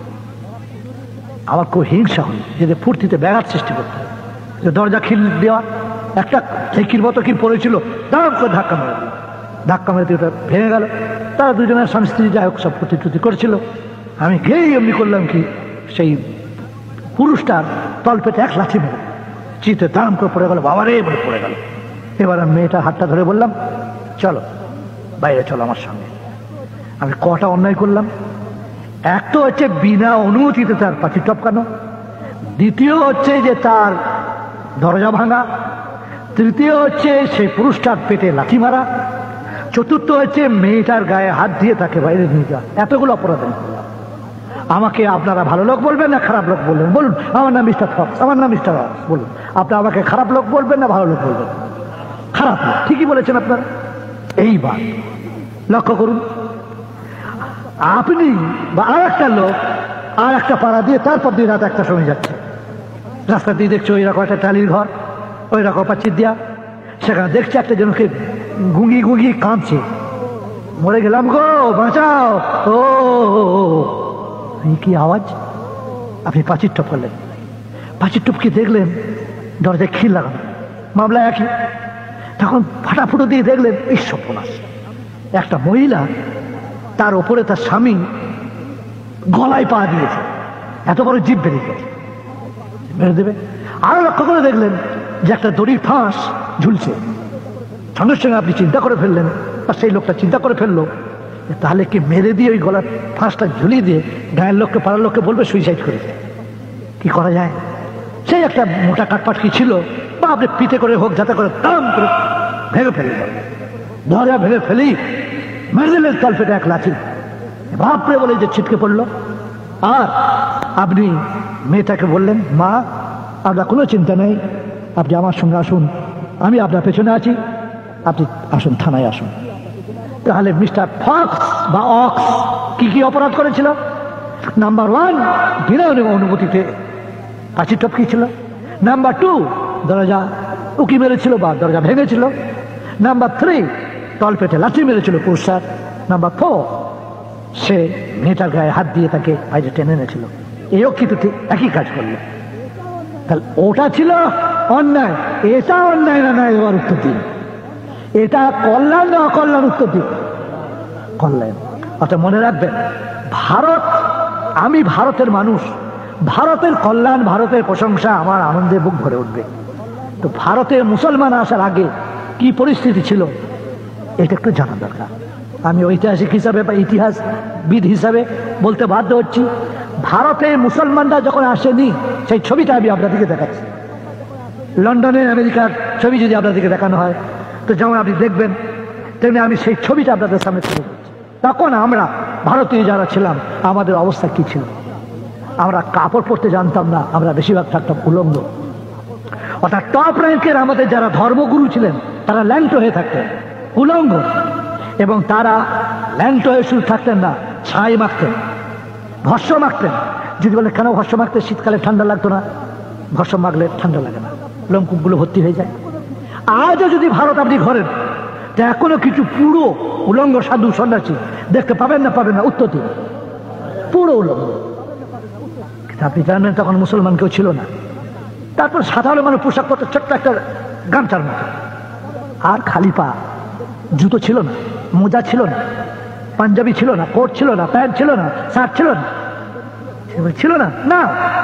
আমার খুব হিংসা হল যে ফুর্তিতে ব্যাঘাত সৃষ্টি করতে, দরজা খিল দেওয়া। একটা ঢেকির মতো কি পড়েছিল, দাঁড় করে ধাক্কা মেরে দিল, ধাক্কা মেরে দিয়ে ওটা ভেঙে গেল। তারা দুজনের স্বামী স্ত্রী যাই হোক সব ফুর্তি টুর্তি করছিল। আমি গেই এমনি করলাম কি, সেই পুরুষটার তলপেটে এক লাঠি মেরে চিতে দাম করে পড়ে গেল, বাবারে বলে পড়ে গেল। এবার আমি মেয়েটার হাতটা ধরে বললাম, চলো বাইরে চলো আমার সঙ্গে। আমি কটা অন্যায় করলাম। এক তো হচ্ছে বিনা অনুমতিতে তার পাখি টপকানো, দ্বিতীয় হচ্ছে যে তার দরজা ভাঙা, তৃতীয় হচ্ছে সেই পুরুষটার পেটে লাথি মারা, চতুর্থ হচ্ছে মেয়েটার গায়ে হাত দিয়ে তাকে বাইরে নিয়ে যাওয়া। এতগুলো অপরাধ আমি করলাম। আমাকে আপনারা ভালো লোক বলবেন না খারাপ লোক বলবেন? বলুন। আমার নাম মিস্টার ফক্স, আমার নাম মিস্টার ফক্স। বলুন, আপনারা আমাকে খারাপ লোক বলবেন না ভালো লোক বলবেন? খারাপ লোক। ঠিকই বলেছেন আপনারা। এইবার লক্ষ্য করুন, আপনি বা আর একটা লোক আর একটা পাড়া দিয়ে তারপর দিন রাত একটা সময় যাচ্ছে, রাস্তা দিয়ে দেখছো ওই রকম একটা টালির ঘর, ওই রকম পাচ্ছির দেওয়া, সেখানে দেখছে একটা জনকে গুঙ্গি গুঙ্গি কাঁদছে, মরে গেলাম গো বাঁচাও। ও কি আওয়াজ! আপনি পাঁচির টপ করলেন, পাঁচির টপকে দেখলেন দরজায় খিল লাগানো, মামলা একই। তখন ফাটাফুটো দিয়ে দেখলেন এই সর্বনাশ, একটা মহিলা তার ওপরে তার স্বামী গলায় পা দিয়েছে, এত বড় জিভ বেরিয়ে গেছে, মেরে দেবে। আরো লক্ষ্য করে দেখলেন যে একটা দড়ির ফাঁস ঝুলছে। সঙ্গে সঙ্গে আপনি চিন্তা করে ফেললেন, বা সেই লোকটা চিন্তা করে ফেললো, তাহলে কি মেরে দিয়ে ওই গলার ফাঁসটা ঝুলিয়ে দিয়ে গায়ের লোককে পাড়ার লোককে বলবে সুইসাইড করেছে। কি করা যায়? সেই একটা মোটা কাঠপাটকি ছিল, বা আপনি পিঠে করে হোক যাতে করে দাম করে ভেঙে ফেলে দরজা ভেঙে ফেলি মেরে দিলেন তল পেটে এক লাঠি, বাপরে বলে যে ছিটকে পড়লো। আর আপনি মেয়েটাকে বললেন, মা আপনার কোনো চিন্তা নেই, আপনি আমার সঙ্গে আসুন, আমি আপনার পেছনে আছি, আপনি আসুন থানায় আসুন। তাহলে মিস্টার ফক্স বা অক্স কি কি অপরাধ করেছিল? নাম্বার ওয়ান, বিনা অনুমতিতে পাঁচির টপকিয়েছিল। নাম্বার টু, দরজা উকি মেরেছিল বা দরজা ভেঙেছিল। নাম্বার থ্রি, তল পেটে লাঠি মেরেছিল পুরুষার। নাম্বার ফোর, সে মেয়েটার গায়ে হাত দিয়ে তাকে বাইরে টেনে এনেছিল। এও কিন্তু ঠিক একই কাজ করলো। তাহলে ওটা ছিল অন্যায়, এটা অন্যায় না নয়? এবার উত্তর দিন, এটা কল্যাণ না অকল্যাণ? উত্তর দিন কল্যাণ। অর্থাৎ মনে রাখবেন, ভারত, আমি ভারতের মানুষ, ভারতের কল্যাণ, ভারতের প্রশংসা আমার আনন্দে বুক ভরে উঠবে। তো ভারতে মুসলমান আসার আগে কি পরিস্থিতি ছিল এটা একটু জানা দরকার। আমি ঐতিহাসিক হিসাবে বা ইতিহাসবিদ হিসাবে বলতে বাধ্য হচ্ছি, ভারতে মুসলমানরা যখন আসেনি সেই ছবিটা আমি আপনাদেরকে দেখাচ্ছি। লন্ডনে আমেরিকার ছবি যদি আপনাদেরকে দেখানো হয় তো যেমন আপনি দেখবেন তেমনি আমি সেই ছবিটা আপনাদের সামনে তুলে ধরছি। তখন আমরা ভারতীয় যারা ছিলাম আমাদের অবস্থা কি ছিল? আমরা কাপড় পরতে জানতাম না, আমরা বেশিরভাগ থাকতাম উলঙ্গ। অর্থাৎ টপ র্যাঙ্কের আমাদের যারা ধর্মগুরু ছিলেন তারা ল্যাংটো হয়ে থাকতেন, উলঙ্গ। এবং তারা ল্যাংটো হয়ে শুধু থাকতেন না, ছাই মাখতেন, ভস্য মাখতেন। যদি বলে কেন ভস্য মাখতে? শীতকালে ঠান্ডা লাগতো না, ভস্য মাখলে ঠান্ডা লাগে না, লোমকূপগুলো ভর্তি হয়ে যায়। আজও যদি ভারত আপনি ঘরেন তা এখনো কিছু পুরো উলঙ্গ সাধু সন্ন্যাসী দেখতে পাবেন না? পাবেন না? উত্তর দিন, পুরো উলঙ্গ। আপনি জানবেন তখন মুসলমান কেউ ছিল না। তারপর সাধারণ মানুষ পোশাক পত্র ছোট্ট একটা গামছার মতো, আর খালি পা, জুতো ছিল না, মোজা ছিল না, পাঞ্জাবি ছিল না, কোট ছিল না, প্যান্ট ছিল না, শার্ট ছিল না, ছিল না না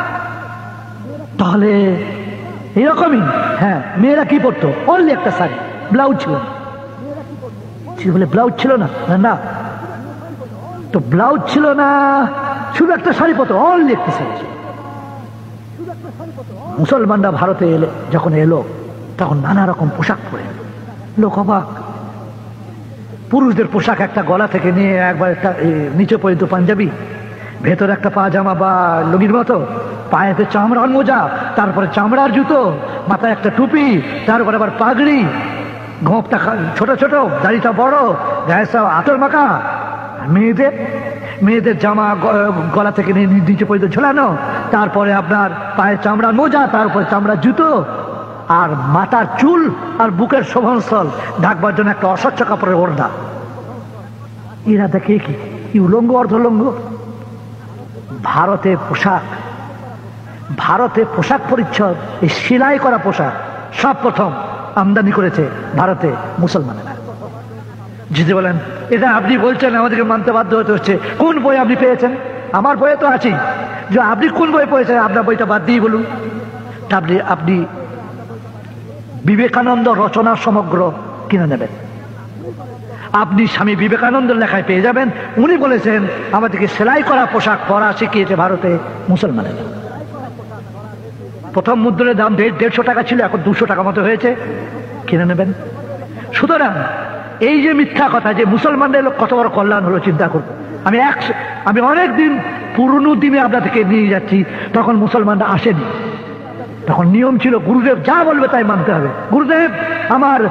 তাহলে এরকমই। হ্যাঁ, মেয়েরা কি পরতো? অনলি একটা শাড়ি, ব্লাউজ ছিল না। বলে ব্লাউজ ছিল না? না, তো ব্লাউজ ছিল না, শুধু একটা শাড়ি পরতো, অনলি একটা শাড়ি ছিল। মুসলমানরা ভারতে এলে যখন এলো তখন নানা রকম পোশাক পরে লোক অবাক। পুরুষদের পোশাক একটা গলা থেকে নিয়ে একবার একটা নিচে পর্যন্ত পাঞ্জাবি, ভেতরে একটা পাজামা বা লুঙ্গির মতো, পায়েতে চামড়ার মোজা, তারপরে চামড়ার জুতো, মাথায় একটা টুপি, তারপরে আবার পাগড়ি, গোঁপটা ছোট ছোট, দাড়িটা বড়, গায়ে সব আতর মাখা। মেয়েদের মেয়েদের জামা গলা থেকে নিচে পর্যন্ত ঝোলানো, তারপরে আপনার পায়ে চামড়ার মোজা, তারপরে চামড়ার জুতো, আর মাথার চুল আর বুকের শোভনস্থল ঢাকবার জন্য একটা অস্বচ্ছ কাপড়ের ওড়না। এরা দেখে কি উলঙ্গ অর্ধলঙ্গ। ভারতে পোশাক, ভারতে পোশাক পরিচ্ছদ, এই সেলাই করা পোশাক সব প্রথম আমদানি করেছে ভারতে মুসলমানেরা। যদি বলেন এটা আপনি বলছেন আমাদেরকে মানতে বাধ্য হতে হচ্ছে, কোন বই আপনি পেয়েছেন? আমার বইয়ে তো আছেই, যে আপনি কোন বই পেয়েছেন আপনার বইটা বাদ দিয়ে বলুন। আপনি আপনি বিবেকানন্দ রচনা সমগ্র কিনে নেবেন, আপনি স্বামী বিবেকানন্দের লেখায় পেয়ে যাবেন। উনি বলেছেন আমাদেরকে সেলাই করা পোশাক পরা শিখিয়েছে ভারতে মুসলমানেরা। প্রথম মুদ্রণের দাম দেড়শো টাকা ছিল, এখন দুশো টাকা মতো হয়েছে, কিনে নেবেন। সুতরাং এই যে মিথ্যা কথা যে মুসলমানদের লোক কত বড় কল্যাণ হলো চিন্তা করবো। আমি এক আমি অনেক দিন পুরনো দিনে আপনাদেরকে নিয়ে যাচ্ছি, তখন মুসলমানরা আসেনি, তখন নিয়ম ছিল গুরুদেব যা বলবে তাই মানতে হবে। গুরুদেব আমার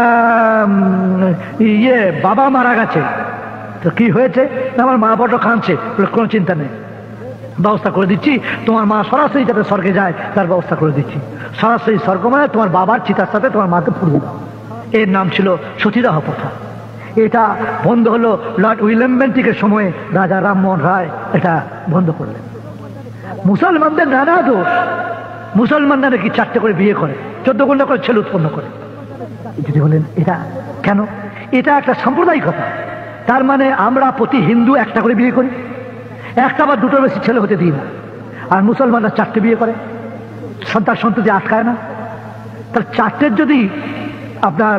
ইয়ে বাবা মারা গেছে, তো কি হয়েছে? আমার মা বড় কাঁদছে, কোনো চিন্তা নেই, ব্যবস্থা করে দিচ্ছি, তোমার মা সরাসরি যাতে স্বর্গে যায় তার ব্যবস্থা করে দিচ্ছি। সরাসরি স্বর্গ মানে তোমার বাবার চিতার সাথে তোমার মাকে পুড়িয়ে দাও। এর নাম ছিল সতীদাহ প্রথা। এটা বন্ধ হলো লর্ড উইলিয়াম বেন্টিকের সময়ে, রাজা রামমোহন রায় এটা বন্ধ করলেন। মুসলমানদের নানা দোষ, মুসলমানরা নাকি চারটে করে বিয়ে করে, চোদ্দ কন্যা করে ছেলে উৎপন্ন করে। যদি বলেন এটা কেন, এটা একটা সাম্প্রদায়িকতা। তার মানে আমরা প্রতি হিন্দু একটা করে বিয়ে করি, একটা বা দুটোর বেশি ছেলে হতে দিই না, আর মুসলমানরা চারটে বিয়ে করে, সন্তান সন্ততি আটকায় না। তার চারটের যদি আপনার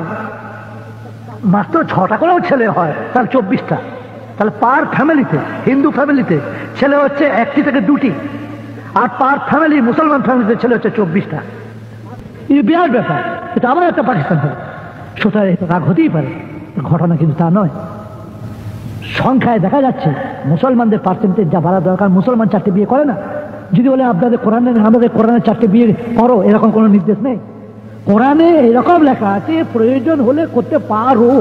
মাত্র ছটা করেও ছেলে হয় তাহলে চব্বিশটা, তাহলে পার ফ্যামিলিতে, হিন্দু ফ্যামিলিতে ছেলে হচ্ছে একটি থেকে দুটি, আর পার ফ্যামিলি মুসলমান ফ্যামিলিতে ছেলে হচ্ছে চব্বিশটা। এই বিরাট ব্যাপার, এটা আবার একটা পাকিস্তান হবে। সুতরাং রাগ হতেই পারে, ঘটনা কিন্তু তা নয়। সংখ্যায় দেখা যাচ্ছে মুসলমানদের পার্সেন্টেজ যা বাড়া দরকার, মুসলমান চারটে বিয়ে করে না। যদি বলে আপনাদের কোরআনে আমাদের কোরআনে চারটে বিয়ে করো, এরকম কোনো নির্দেশ নেই। কোরআনে এরকম লেখা আছে প্রয়োজন হলে করতে পারো।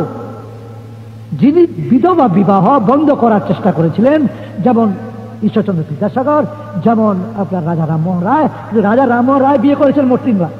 যিনি বিধবা বিবাহ বন্ধ করার চেষ্টা করেছিলেন, যেমন ঈশ্বরচন্দ্র বিদ্যাসাগর, যেমন আপনার রাজা রামমোহন রায়। রাজা রামমোহন রায় বিয়ে করেছেন মোট তিনবার।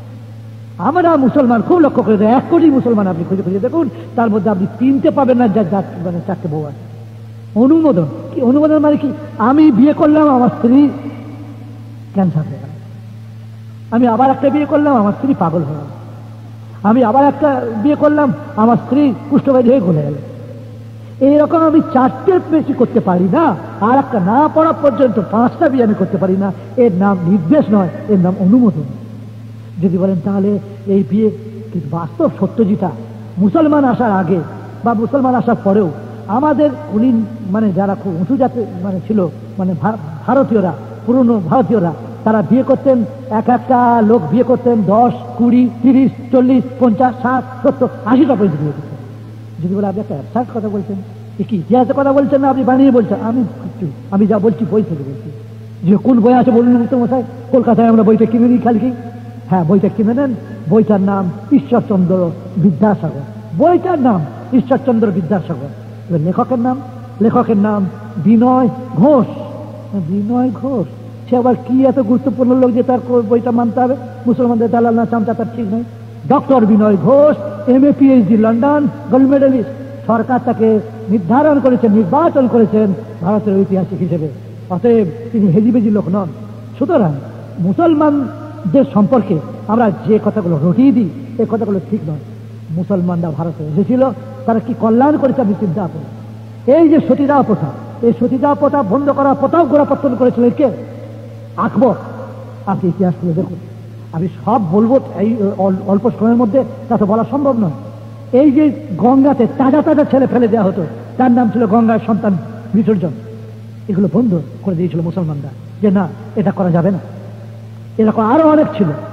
আমরা মুসলমান খুব লক্ষ্য করে দেয়, এক কোটি মুসলমান আপনি খুঁজে খুঁজে দেখুন, তার মধ্যে আপনি তিনটে পাবেন না যার মানে চারটে বউ আছে। অনুমোদন কি? অনুমোদন মানে কি? আমি বিয়ে করলাম, আমার স্ত্রী ক্যান্সার হয়ে গেল, আমি আবার একটা বিয়ে করলাম, আমার স্ত্রী পাগল হয়ে গেল, আমি আবার একটা বিয়ে করলাম, আমার স্ত্রী কুষ্ঠব্যাধি হয়ে গলে গেল। এইরকম আমি চারটে বেশি করতে পারি না, আর একটা না পড়া পর্যন্ত পাঁচটা বিয়ে আমি করতে পারি না। এর নাম নির্দেশ নয়, এর নাম অনুমোদন। যদি বলেন তাহলে এই বিয়ে কিন্তু বাস্তব সত্য যেটা, মুসলমান আসার আগে বা মুসলমান আসার পরেও আমাদের উনি মানে যারা খুব উঁচু জাতি মানে ছিল, মানে ভারতীয়রা, পুরনো ভারতীয়রা, তারা বিয়ে করতেন, এক একটা লোক বিয়ে করতেন দশ, কুড়ি, তিরিশ, চল্লিশ, পঞ্চাশ, ষাট, সত্তর, আশিটা পর্যন্ত বিয়ে করতেন। যদি বলে আপনি একটা অ্যাবস্ট্রাক্ট কথা বলছেন, কি ইতিহাসের কথা বলছেন না আপনি বানিয়ে বলছেন? আমি আমি যা বলছি বই থেকে বলছি। যে কোন বই আছে বলুন তো মশাই? কলকাতায় আমরা বইটা কিনে নিই খালি কি? হ্যাঁ, বইটা কিনে নেন। বইটার নাম ঈশ্বরচন্দ্র বিদ্যাসাগর। বইটার নাম ঈশ্বরচন্দ্র বিদ্যাসাগর। লেখকের নাম লেখকের নাম বিনয় ঘোষ। বিনয় ঘোষ সে আবার কি এত গুরুত্বপূর্ণ লোক যে তার বইটা মানতে হবে? মুসলমানদের দালাল না চামচা, তার ঠিক নয়। Doctor Binoy Ghosh, M A PhD London, gold medallist. সরকার তাকে নির্ধারণ করেছেন, নির্বাচন করেছেন ভারতের ঐতিহাসিক হিসেবে। অতএব তিনি হেজিবেজি লোক নন। সুতরাং মুসলমানদের সম্পর্কে আমরা যে কথাগুলো রটিয়ে দিই, এই কথাগুলো ঠিক নয়। মুসলমানরা ভারতে এসেছিল, তারা কি কল্যাণ করেছে আপনি চিন্তা করুন। এই যে সতীদাহ প্রথা, এই সতীদাহ প্রথা বন্ধ করার প্রথাও গোড়াপত্তন করেছিলেন কে? আকবর। আপনি ইতিহাস করে দেখুন। আমি সব বলবো এই অল্প সময়ের মধ্যে, তা তো বলা সম্ভব নয়। এই যে গঙ্গাতে তাজা তাজা ছেলে ফেলে দেওয়া হতো, তার নাম ছিল গঙ্গার সন্তান বিসর্জন। এগুলো বন্ধ করে দিয়েছিল মুসলমানরা, যে না, এটা করা যাবে না। এরকম আরো অনেক ছিল।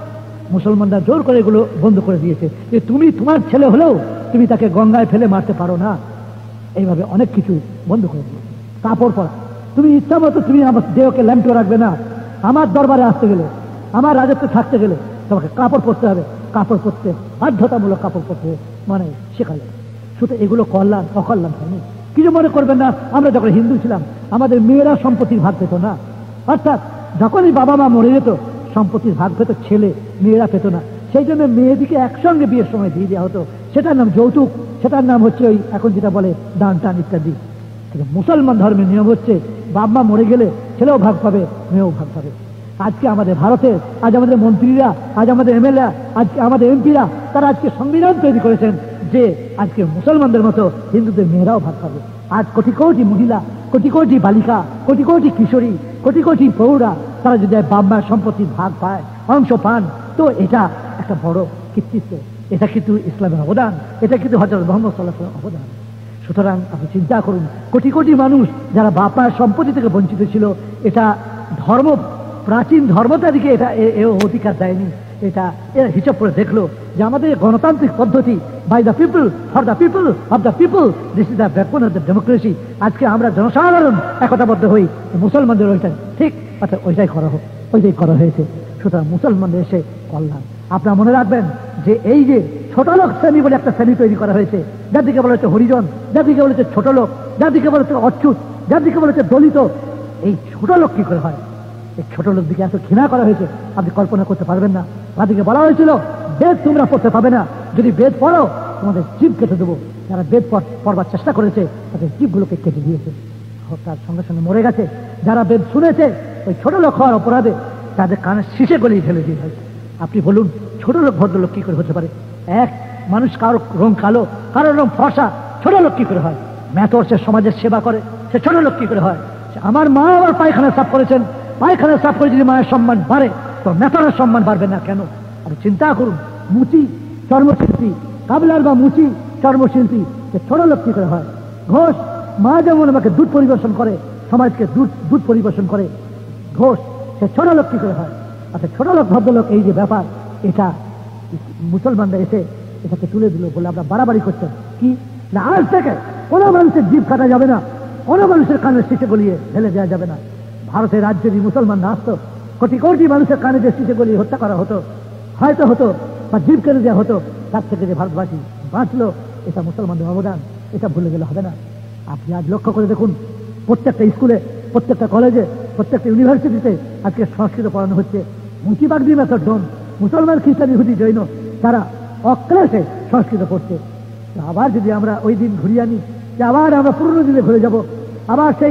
মুসলমানরা জোর করে এগুলো বন্ধ করে দিয়েছে যে তুমি তোমার ছেলে হলেও তুমি তাকে গঙ্গায় ফেলে মারতে পারো না। এইভাবে অনেক কিছু বন্ধ করে দিয়েছে। কাপড় পরা, তুমি ইচ্ছা মতো তুমি আমার দেহকে ল্যাম্পটো রাখবে না। আমার দরবারে আসতে গেলে, আমার রাজত্বে থাকতে গেলে তোমাকে কাপড় পরতে হবে। কাপড় পরতে বাধ্যতামূলক কাপড় পরতে মানে শেখালে। শুধু এগুলো কল্যাণ অকল্যাণ হয়নি। কিছু মনে করবেন না, আমরা যখন হিন্দু ছিলাম আমাদের মেয়েরা সম্পত্তির ভাগ পেত না। অর্থাৎ যখনই বাবা মা মরে যেত সম্পত্তির ভাগ পেত ছেলে, মেয়েরা পেত না। সেই জন্য মেয়েদিকে একসঙ্গে বিয়ের সময় দিয়ে দেওয়া হতো। সেটার নাম যৌতুক, সেটার নাম হচ্ছে ওই এখন যেটা বলে দান টান ইত্যাদি। মুসলমান ধর্মের নিয়ম হচ্ছে বাবা মা মরে গেলে ছেলেও ভাগ পাবে, মেয়েও ভাগ পাবে। আজকে আমাদের ভারতের, আজ আমাদের মন্ত্রীরা, আজ আমাদের এমএলএ, আজকে আমাদের এমপিরা, তারা আজকে সংবিধান তৈরি করেছেন যে আজকে মুসলমানদের মতো হিন্দুদের মেয়েরাও ভাগ পাবে। আজ কোটি কোটি মহিলা, কোটি কোটি বালিকা, কোটি কোটি কিশোরী, কোটি কোটি প্রৌঢ়া তারা যদি বাবা সম্পত্তির ভাগ পায়, অংশ পান, তো এটা একটা বড় কৃতিত্ব। এটা কিন্তু ইসলামের অবদান, এটা কিন্তু হযরত মুহাম্মদ সাল্লাল্লাহু আলাইহি ওয়াসাল্লামের অবদান। সুতরাং আপনি চিন্তা করুন, কোটি কোটি মানুষ যারা বাপ মায়ের সম্পত্তি থেকে বঞ্চিত ছিল, এটা ধর্ম, প্রাচীন ধর্মতাদিকে এটা অধিকার দেয়নি। এটা এরা হিসাব করে দেখলো যে আমাদের গণতান্ত্রিক পদ্ধতি, by the people, for the people, of the people, this is the backbone of the democracy. আজকে আমরা জনসাধারণ একতাবদ্ধ হই, মুসলমানদের ওইটা ঠিক, অর্থাৎ ওইটাই করা হোক, ওইটাই করা হয়েছে। সুতরাং মুসলমানদের এসে কল্যাণ। আপনারা মনে রাখবেন যে এই যে ছোট লোক শ্রেণী বলে একটা শ্রেণী তৈরি করা হয়েছে, যাদেরকে বলা হচ্ছে হরিজন, যাদেরকে বলা হচ্ছে ছোট লোক, যাদেরকে বলা হচ্ছে অচ্যুত, যাদেরকে বলা হচ্ছে দলিত। এই ছোট লোক কি করে হয়? এই ছোট লোক দিকে এত ঘৃণা করা হয়েছে আপনি কল্পনা করতে পারবেন না। তাদেরকে বলা হয়েছিল বেদ তোমরা পড়তে পাবে না, যদি বেদ পড়ো তোমাদের জীব কেটে দেবো। যারা বেদ পড়বার চেষ্টা করেছে তাদের জীবগুলোকে কেটে দিয়েছে, তার সঙ্গে সঙ্গে মরে গেছে। যারা বেদ শুনেছে ওই ছোট লোক হওয়ার অপরাধে তাদের কানের শীষে গলিয়ে ফেলে দিয়ে হয়েছে। আপনি বলুন ছোট লোক ভদ্রলোক কি করে হতে পারে? এক মানুষ কারো রং কালো, কারো রং ফর্সা, ছোট লোক কি করে হয়? মেথর সে সমাজের সেবা করে, সে ছোট লোক কি করে হয়? আমার মা আমার পায়খানা সাফ করেছেন, পায়খানা সাফ করে যদি মায়ের সম্মান বাড়ে তো মেথরের সম্মান বাড়বে না কেন? আপনি চিন্তা করুন, মুচি চর্মশিল্পী, কাবলার বা মুচি চর্মশিল্পী, সে ছোট লোক কি করে হয়? ঘোষ মা যেমন আমাকে দুধ পরিবেশন করে, সমাজকে দুধ দুধ পরিবেশন করে, ঘোষ সে ছোট লোক কি করে হয়? আচ্ছা ছোট লোক ভদ্রলোক এই যে ব্যাপার, এটা মুসলমানরা এসে এটাকে তুলে দিল বলে আমরা বাড়াবাড়ি করছেন কি না, আজ থেকে কোনো মানুষের জীব কাটা যাবে না, কোনো মানুষের কানের শীষে গলিয়ে ফেলে দেওয়া যাবে না। ভারতের রাজ্যে যদি মুসলমানরা আসতো, কোটি কোটি মানুষের কানে যে শীষে গলিয়ে হত্যা করা হতো, হয়তো হতো বা জীব কেটে দেওয়া হতো, তার থেকে যে ভারতবাসী বাঁচলো, এটা মুসলমানদের অবদান, এটা ভুলে গেলে হবে না। আপনি আজ লক্ষ্য করে দেখুন, প্রত্যেকটা স্কুলে, প্রত্যেকটা কলেজে, প্রত্যেকটা ইউনিভার্সিটিতে আজকে সংস্কৃত পড়ানো হচ্ছে। মুচিবাগদি মেথড ডোন, মুসলমান, খ্রিস্টান, ইহুদি, জৈন তারা অক্লাসে সংস্কৃত পড়ছে। আবার যদি আমরা ওই দিন ঘুরিয়ে আনি, যে আবার আমরা পুরনো দিনে ঘুরে যাব, আবার সেই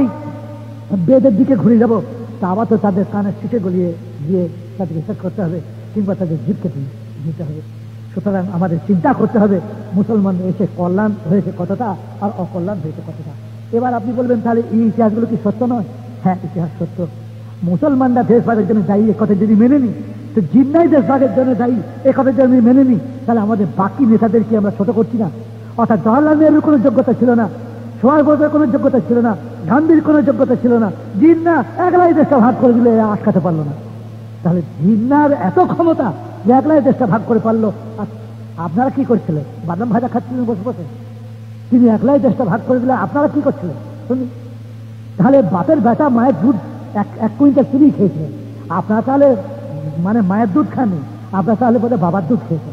বেদের দিকে ঘুরে যাব, তা আবার তো তাদের কানের শীষে গলিয়ে দিয়ে তাদেরকে শেষ করতে হবে, কিংবা তাদের জীবকে দিতে হবে। সুতরাং আমাদের চিন্তা করতে হবে মুসলমান এসে কল্যাণ হয়েছে কতটা আর অকল্যাণ হয়েছে কতটা। এবার আপনি বলবেন তাহলে এই ইতিহাসগুলো কি সত্য নয়? হ্যাঁ, ইতিহাস সত্য। মুসলমানরা দেশভাগের জন্য দায়ী, এ কথা যদি মেনে নিই, তো জিন্নাই দেশভাগের জন্য দায়ী, এ কথা যদি মেনে নিই, তাহলে আমাদের বাকি নেতাদেরকে আমরা ছোট করছি না? অর্থাৎ জওয়াহরলাল নেহরুর কোনো যোগ্যতা ছিল না, সুভাষ বোসের কোনো যোগ্যতা ছিল না, গান্ধীর কোনো যোগ্যতা ছিল না, জিন্না একলাই দেশটা ভাগ করে দিলে আটকাতে পারলো না। তাহলে জিন্নার এত ক্ষমতা যে একলাই দেশটা ভাগ করে পারলো, আর আপনারা কি করছিলেন? বাদাম ভাজা খাচ্ছিলেন বসে বসে, তিনি একলাই দেশটা ভাগ করে দিলে আপনারা কি করছিলেন শুনি? তাহলে বাপের বেটা মায়ের দুধ এক এক কুইন্টাল চিনি খেয়েছিলেন, আপনারা তাহলে মানে মায়ের দুধ খাননি, আপনারা তাহলে বলে বাবার দুধ খেয়েছেন।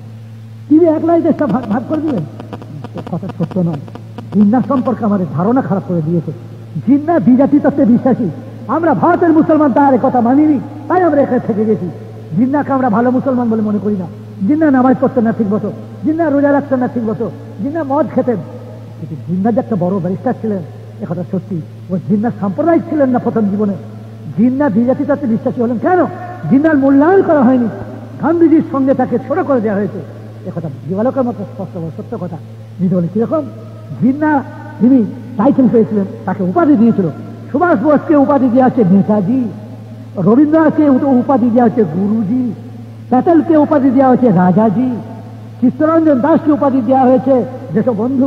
তিনি একলাই দেশটা ভাগ ভাগ করে দিলেন, কথা সত্য নয়। জিন্না সম্পর্কে আমাদের ধারণা খারাপ করে দিয়েছে। জিন্না দ্বিজাতি তত্ত্বে বিশ্বাসী, আমরা ভারতের মুসলমান তার কথা মানিনি, তাই আমরা এখানে থেকে গেছি। জিন্নাকে আমরা ভালো মুসলমান বলে মনে করি না। জিন্না নামাজ পড়তেন না ঠিক মতো, জিন্না রোজা রাখতেন না ঠিক মতো, জিন্না মদ খেতেন, কিন্তু জিন্না যে একটা বড় ব্যারিস্টার ছিলেন একথা সত্যি। ও জিন্না সাম্প্রদায়িক ছিলেন না প্রথম জীবনে। জিন্না দ্বিজাতি তত্ত্বে বিশ্বাসী হলেন কেন? জিন্নার মূল্যায়ন করা হয়নি, গান্ধীজির সঙ্গে তাকে ছোট করে দেওয়া হয়েছে। একথা দিবালকের মতো স্পষ্ট সত্য কথা। যিনি বলেন কিরকম? জিন্না তিনি টাইটেল পেয়েছিলেন, তাকে উপাধি দিয়েছিল। সুভাষ বোসকে উপাধি দেওয়া হচ্ছে নেতাজি, রবীন্দ্রনাথকে উপাধি দেওয়া হচ্ছে গুরুজি, প্যাটেলকে উপাধি দেওয়া হচ্ছে রাজাজি, চিত্তরঞ্জন দাসকে উপাধি দেওয়া হয়েছে দেশবন্ধু।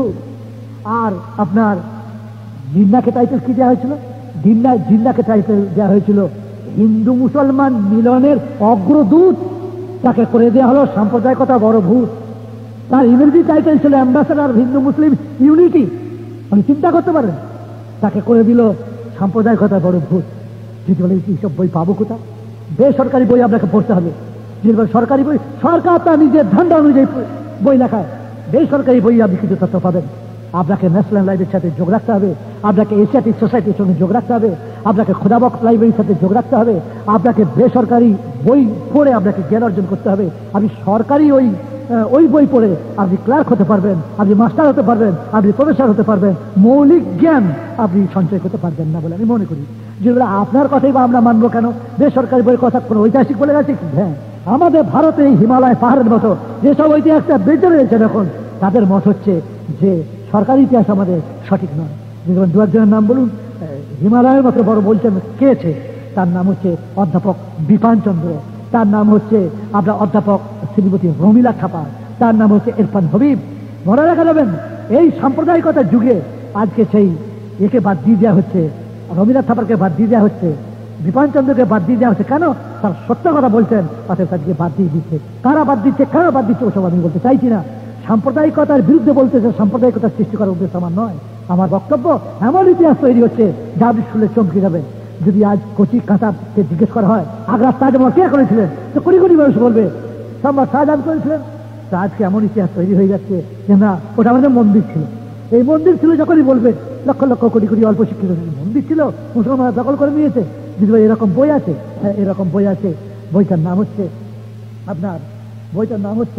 আর আপনার জিন্নাকে টাইটেল কি দেওয়া হয়েছিল? জিন্না জিন্নাকে টাইটেল দেওয়া হয়েছিল হিন্দু মুসলমান মিলনের অগ্রদূত। তাকে করে দেওয়া হলো সাম্প্রদায়িকতা বড় ভূত। তার ইংরেজি টাইটেল ছিল অ্যাম্বাসেডর হিন্দু মুসলিম ইউনিটি। আপনি চিন্তা করতে পারেন, তাকে করে দিল সাম্প্রদায়িকতা বড় ভূত। যদি বলে এইসব বই পাবো কোথা? বেসরকারি বই আপনাকে পড়তে হবে। যদি বলে সরকারি বই, সরকার তার নিজের ধান্দা অনুযায়ী বই লেখায়। বেসরকারি বই আপনি কিছু তথ্য পাবেন। আপনাকে ন্যাশনাল লাইব্রেরির সাথে যোগ রাখতে হবে, আপনাকে এশিয়াটিক সোসাইটির সঙ্গে যোগ রাখতে হবে, আপনাকে খোদাবক্স লাইব্রেরির সাথে যোগ রাখতে হবে, আপনাকে বেসরকারি বই পড়ে আপনাকে জ্ঞান অর্জন করতে হবে। আপনি সরকারি ওই ওই বই পড়ে আপনি ক্লার্ক হতে পারবেন, আপনি মাস্টার হতে পারবেন, আপনি প্রফেসর হতে পারবেন, মৌলিক জ্ঞান আপনি সঞ্চয় করতে পারবেন না বলে আমি মনে করি। যেগুলো আপনার কথাই বা আমরা মানবো কেন? বেসরকারি বইয়ের কথা কোনো ঐতিহাসিক বলে গেছে? হ্যাঁ, আমাদের ভারতে এই হিমালয় পাহাড়ের মতো যেসব ঐতিহাসিকরা বেঁচে রয়েছেন এখন, তাদের মত হচ্ছে যে সরকারি ইতিহাস আমাদের সঠিক নয়। যেমন দু একজনের নাম বলুন। হিমালয়ের মতো বড় বলছেন কেছে, তার নাম হচ্ছে অধ্যাপক বিপান চন্দ্র, তার নাম হচ্ছে আপনার অধ্যাপক শ্রীমতী রমিলা থাপা, তার নাম হচ্ছে ইরফান হবিব। মনে রাখা যাবেন, এই সাম্প্রদায়িকতার যুগে আজকে সেই একে বাদ দিয়ে দেওয়া হচ্ছে, রমিলা থাপারকে বাদ দিয়ে দেওয়া হচ্ছে, বিপান চন্দ্রকে বাদ দিয়ে দেওয়া হচ্ছে। কেন? তার সত্য কথা বলছেন, অতএব তাদেরকে বাদ দিয়ে দিচ্ছে। কারা বাদ দিচ্ছে, কারা বাদ দিচ্ছে ওসব আমি বলতে চাইছি না। সাম্প্রদায়িকতার বিরুদ্ধে বলতেছে, সাম্প্রদায়িকতার সৃষ্টি করার উদ্দেশ্য আমার নয়। আমার বক্তব্য, এমন ইতিহাস তৈরি হচ্ছে যা আপনি শুনলে চমকে যাবেন। যদি আজ কচি কাঁচাকে জিজ্ঞেস করা হয় আগ্রার তাজমহল কে করেছিলেন, তো কোটি কোটি মানুষ বলবে সম্রাট শাহজাহান করেছিলেন। তা আজকে এমন ইতিহাস তৈরি হয়ে যাচ্ছে যে না, ওটা আমাদের মন্দির ছিল। এই মন্দির ছিল যখনই বলবে লক্ষ লক্ষ কোটি কোটি অল্প শিক্ষিত মন্দির ছিল, মুসলমানরা দখল করে নিয়েছে। যদি এরকম বই আছে, হ্যাঁ এরকম বই আছে। বইটার নাম হচ্ছে আপনার বইটার নাম হচ্ছে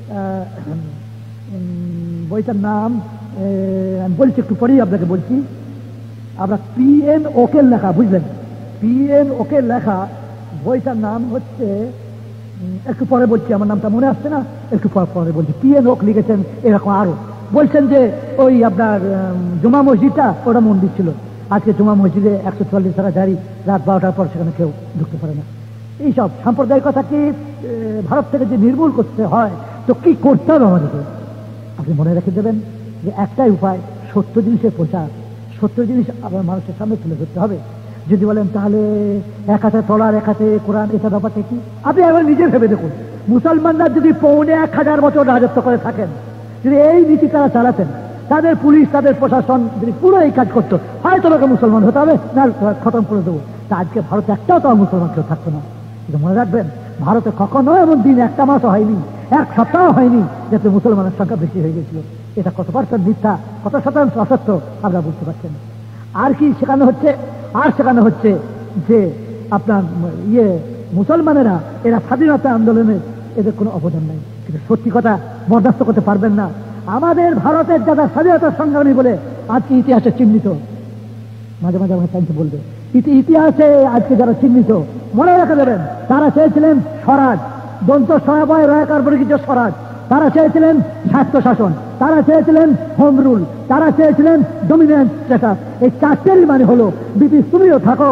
বইটার নাম আমি বলছি, একটু পরেই আপনাকে বলছি। আপনার পি এন ওকের লেখা, বুঝলেন? পি এন ওকের লেখা বইটার নাম হচ্ছে, একটু পরে বলছি, আমার নামটা মনে আসছে না, একটু পরে পরে বলছি। পি এন ওক লিখেছেন এরকম আরো। বলছেন যে ওই আপনার জুমা মসজিদটা ওটা মন্দির ছিল। আজকে জুমা মসজিদে একশো চল্লিশ টাকা জারি, রাত বারোটার পর সেখানে কেউ ঢুকতে পারে না। এইসব সাম্প্রদায়িকতাকে ভারত থেকে যে নির্মূল করতে হয়, তো কি করতে হবে আমাদেরকে? আপনি মনে রেখে দেবেন যে একটাই উপায়, সত্য জিনিসের প্রচার। সত্য জিনিস আবার মানুষের সামনে তুলে ধরতে হবে। যদি বলেন তাহলে এক হাতে তলার এক হাতে কোরআন, এটা ব্যাপারটা কি? আপনি একবার নিজে ভেবে দেখুন, মুসলমানরা যদি পৌনে এক হাজার বছর রাজত্ব করে থাকেন, যদি এই নীতি তারা চালাতেন, তাদের পুলিশ তাদের প্রশাসন যদি পুরো এই কাজ করতো, হয়তো তোমাকে মুসলমান হতে হবে, না খতম করে দেবো। তা আজকে ভারতে একটাও তো মুসলমান কেউ থাকতো না। কিন্তু মনে রাখবেন, ভারতে কখনো এমন দিন একটা মাসও হয়নি, এক সপ্তাহ হয়নি যাতে মুসলমানের সংখ্যা বেশি হয়ে গেছিল। এটা কত পার্সেন্ট মিথ্যা, কত শতাংশ অসত্য আপনারা বুঝতে পারছেন। আর কি শেখানো হচ্ছে? আর শেখানো হচ্ছে যে আপনার ইয়ে মুসলমানেরা এরা স্বাধীনতা আন্দোলনে এদের কোনো অবদান নাই। কিন্তু সত্যি কথা বরদাস্ত করতে পারবেন না। আমাদের ভারতের যারা স্বাধীনতা সংগ্রামী বলে আজকে ইতিহাসে চিহ্নিত, মাঝে মাঝে আমাকে চাইতে বলবে ইতিহাসে আজকে যারা চিহ্নিত, মনে রাখা দেবেন, তারা চেয়েছিলেন স্বরাজ, দন্ত সহাবয় রয়াকার বর্গিত স্বরাজ। তারা চেয়েছিলেন স্বাস্থ্য শাসন, তারা চেয়েছিলেন হোম রুল, তারা চেয়েছিলেন ডমিনেন্ট স্ট্যাটাস। এই চারটেরই মানে হলো ব্রিটিশ তুমিও থাকো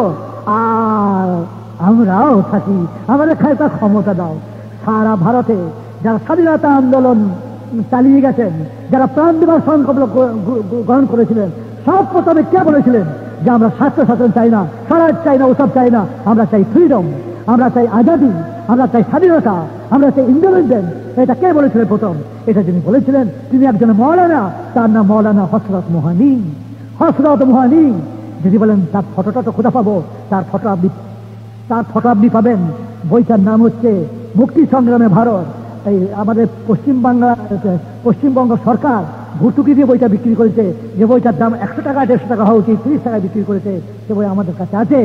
আর আমরাও থাকি, আমাদের খায়তা ক্ষমতা দাও। সারা ভারতে যারা স্বাধীনতা আন্দোলন চালিয়ে গেছেন, যারা প্রাণ দেবার সংকল্প গ্রহণ করেছিলেন, সব প্রথমে কে বলেছিলেন যে আমরা স্বাস্থ্য শাসন চাই না, স্বরাজ চাই না, ওসব চাই না, আমরা চাই ফ্রিডম, আমরা চাই আজাদি, আমরা চাই স্বাধীনতা, আমরা চাই ইন্ডিপেন্ডেন্স। এটা কে বলেছিলেন প্রথম? এটা যিনি বলেছিলেন তিনি একজন মৌলানা, তার নাম মৌলানা হযরত মোহানি। হযরত মোহানি যদি বলেন তার ফটোটা তো কোথা পাবো? তার ফটো আপনি তার ফটো আপনি পাবেন, বইটার নাম হচ্ছে মুক্তি সংগ্রামে ভারত। এই আমাদের পশ্চিমবাংলা পশ্চিমবঙ্গ সরকার ভর্তুকি দিয়ে বইটা বিক্রি করেছে, যে বইটার দাম একশো টাকা দেড়শো টাকা হওয়া উচিত, তিরিশ টাকায় বিক্রি করেছে। সে বই আমাদের কাছে আছে।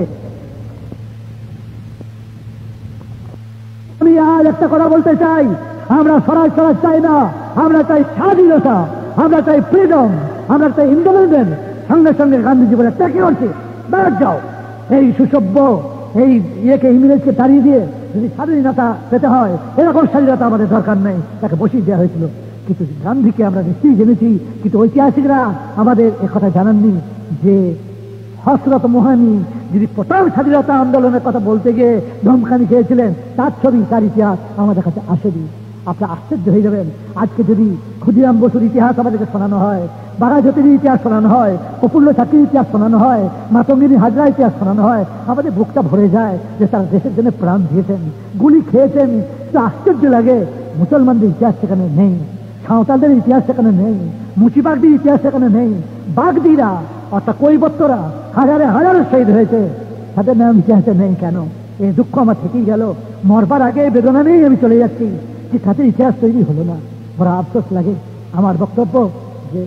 আমি আর একটা কথা বলতে চাই, আমরা স্বরাজ স্বরাজ চাই না, আমরা চাই স্বাধীনতা, আমরা চাই ফ্রিডম, আমরা চাই ইন্ডিপেন্ডেন্স। সঙ্গে সঙ্গে গান্ধীজি বলে ত্যাগ করছে, বেড়াত যাও। এই সুসভ্য এই ইয়েকে ইংরেজকে তাড়িয়ে দিয়ে যদি স্বাধীনতা পেতে হয়, এরকম স্বাধীনতা আমাদের দরকার নেই, তাকে বসিয়ে দেওয়া হয়েছিল। কিন্তু গান্ধীকে আমরা নিশ্চয়ই জেনেছি, কিন্তু ঐতিহাসিকরা আমাদের একথা জানাননি যে হযরত মোহানি যদি প্রথম স্বাধীনতা আন্দোলনের কথা বলতে গিয়ে ধমকানি খেয়েছিলেন, তার ছবি, তার ইতিহাস আমাদের কাছে আসেনি। আপনি আশ্চর্য হয়ে যাবেন, আজকে যদি ক্ষুদিরাম বসুর ইতিহাস আমাদেরকে শোনানো হয়, বাঘাযতীনের ইতিহাস শোনানো হয়, প্রফুল্ল চাকির ইতিহাস শোনানো হয়, মাতঙ্গিনী হাজরা ইতিহাস শোনানো হয়, আমাদের বুকটা ভরে যায় যে তারা দেশের জন্য প্রাণ দিয়েছেন, গুলি খেয়েছেন, একটু আশ্চর্য লাগে, মুসলমানদের ইতিহাস সেখানে নেই, সাঁওতালদের ইতিহাস সেখানে নেই, মুচিবাগদির ইতিহাস সেখানে নেই, বাগদিরা অর্থাৎ কৈবত্যরা হাজারে হাজারে শহীদ হয়েছে, তাদের নাম ইতিহাসে নেই কেন? এই দুঃখ আমার থেকেই গেল। মরবার আগে বেদনা নেই আমি চলে যাচ্ছি যে তাদের ইতিহাস তৈরি হলো না, বড় আফসোস লাগে। আমার বক্তব্য যে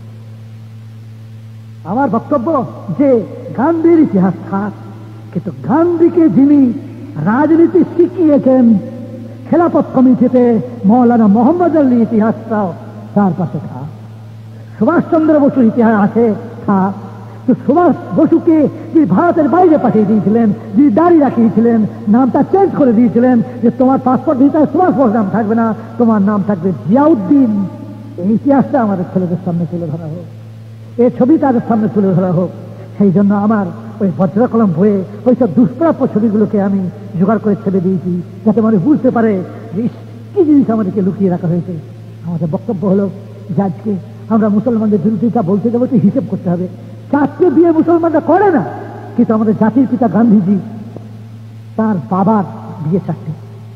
আমার বক্তব্য যে গান্ধীর ইতিহাস থাক, কিন্তু গান্ধীকে যিনি রাজনীতি শিখিয়েছেন খেলাফত কমিটিতে মৌলানা মোহাম্মদ আলী ইতিহাসটাও তার পাশে থাক। সুভাষচন্দ্র বসুর ইতিহাস আছে থাক, তো সুভাষ বসুকে যিনি ভারতের বাইরে পাঠিয়ে দিয়েছিলেন, যিনি দাড়ি রাখিয়েছিলেন, নামটা চেঞ্জ করে দিয়েছিলেন যে তোমার পাসপোর্ট ভিসায় সুভাষ বসুর নাম থাকবে না, তোমার নাম থাকবে জিয়াউদ্দিন। এই ইতিহাসটা আমাদের ছেলেদের সামনে তুলে ধরা হোক, এই ছবি তাদের সামনে তুলে ধরা হোক। সেই জন্য আমার ওই বজ্রকলম বইয়ে ওই সব দুষ্প্রাপ্য ছবিগুলোকে আমি জোগাড় করে ছেড়ে দিয়েছি, যাতে মানুষ বুঝতে পারে যে কি জিনিস আমাদেরকে লুকিয়ে রাখা হয়েছে। আমাদের বক্তব্য হলো যে আজকে আমরা মুসলমানদের বিরোধিতা বলতে যাবো তো হিসেব করতে হবে। চারটে বিয়ে মুসলমানরা করে না, কিন্তু আমাদের জাতির পিতা গান্ধীজি তার বাবার বিয়ে চারটে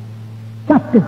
চারটে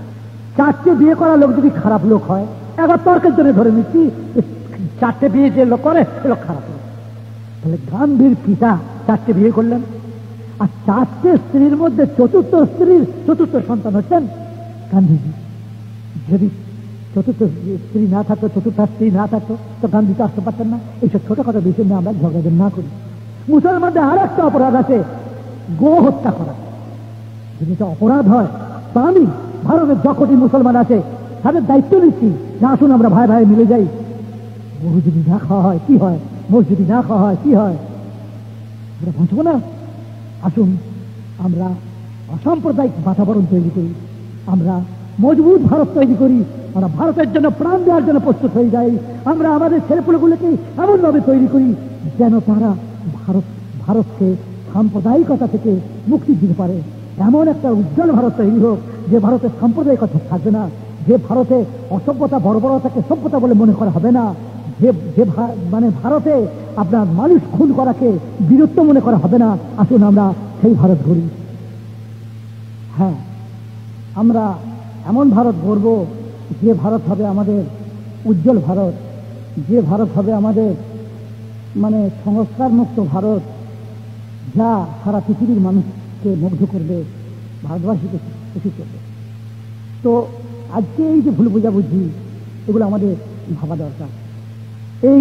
চারটে বিয়ে করা লোক যদি খারাপ লোক হয়, একবার তর্কের জন্য ধরে নিচ্ছি চারটে বিয়ে যে লোক করে সে লোক খারাপ লোক, তাহলে গান্ধীর পিতা চারটে বিয়ে করলেন, আর চারটে স্ত্রীর মধ্যে চতুর্থ স্ত্রীর চতুর্থ সন্তান হচ্ছেন গান্ধীজি। যদি চতুর্থ স্ত্রী না থাকতো, চতুর্থ স্ত্রী না থাকতো, তো গান্ধী তো আসতে পারতেন না। এইসব ছোটখাটো বিষয় নিয়ে আমরা ঝগড়া না করি। মুসলমানদের আর একটা অপরাধ আছে, গো হত্যা করা। যদি এটা অপরাধ হয়, তো আমি ভারতের যতটি মুসলমান আছে তাদের দায়িত্ব নিচ্ছি যে আসুন আমরা ভাই ভাই মিলে যাই। গরু যদি না খাওয়া হয় কি হয়, মোষ যদি না খাওয়া হয় কি হয়, আমরা বুঝবো না। আসুন আমরা অসাম্প্রদায়িক বাতাবরণ তৈরি করি, আমরা মজবুত ভারত তৈরি করি, আমরা ভারতের জন্য প্রাণ দেওয়ার জন্য প্রস্তুত হয়ে যাই। আমরা আমাদের ছেলেপুলেগুলোকে এমনভাবে তৈরি করি যেন তারা ভারত ভারতকে সাম্প্রদায়িকতা থেকে মুক্তি দিতে পারে। এমন একটা উজ্জ্বল ভারত তৈরি হোক যে ভারতের সাম্প্রদায়িকতা থাকবে না, যে ভারতে অসভ্যতা বর্বরতাকে সভ্যতা বলে মনে করা হবে না, যে যে মানে ভারতে আপনার মানুষ খুন করাকে বীরত্ব মনে করা হবে না। আসুন আমরা সেই ভারত গড়ি। হ্যাঁ, আমরা এমন ভারত গড়ব যে ভারত হবে আমাদের উজ্জ্বল ভারত, যে ভারত হবে আমাদের মানে সংস্কার মুক্ত ভারত, যা সারা পৃথিবীর মানুষকে মুগ্ধ করবে, ভারতবাসীকে খুশি করবে। তো আজকে এই যে ভুল বোঝাবুঝি, এগুলো আমাদের ভাবা দরকার। এই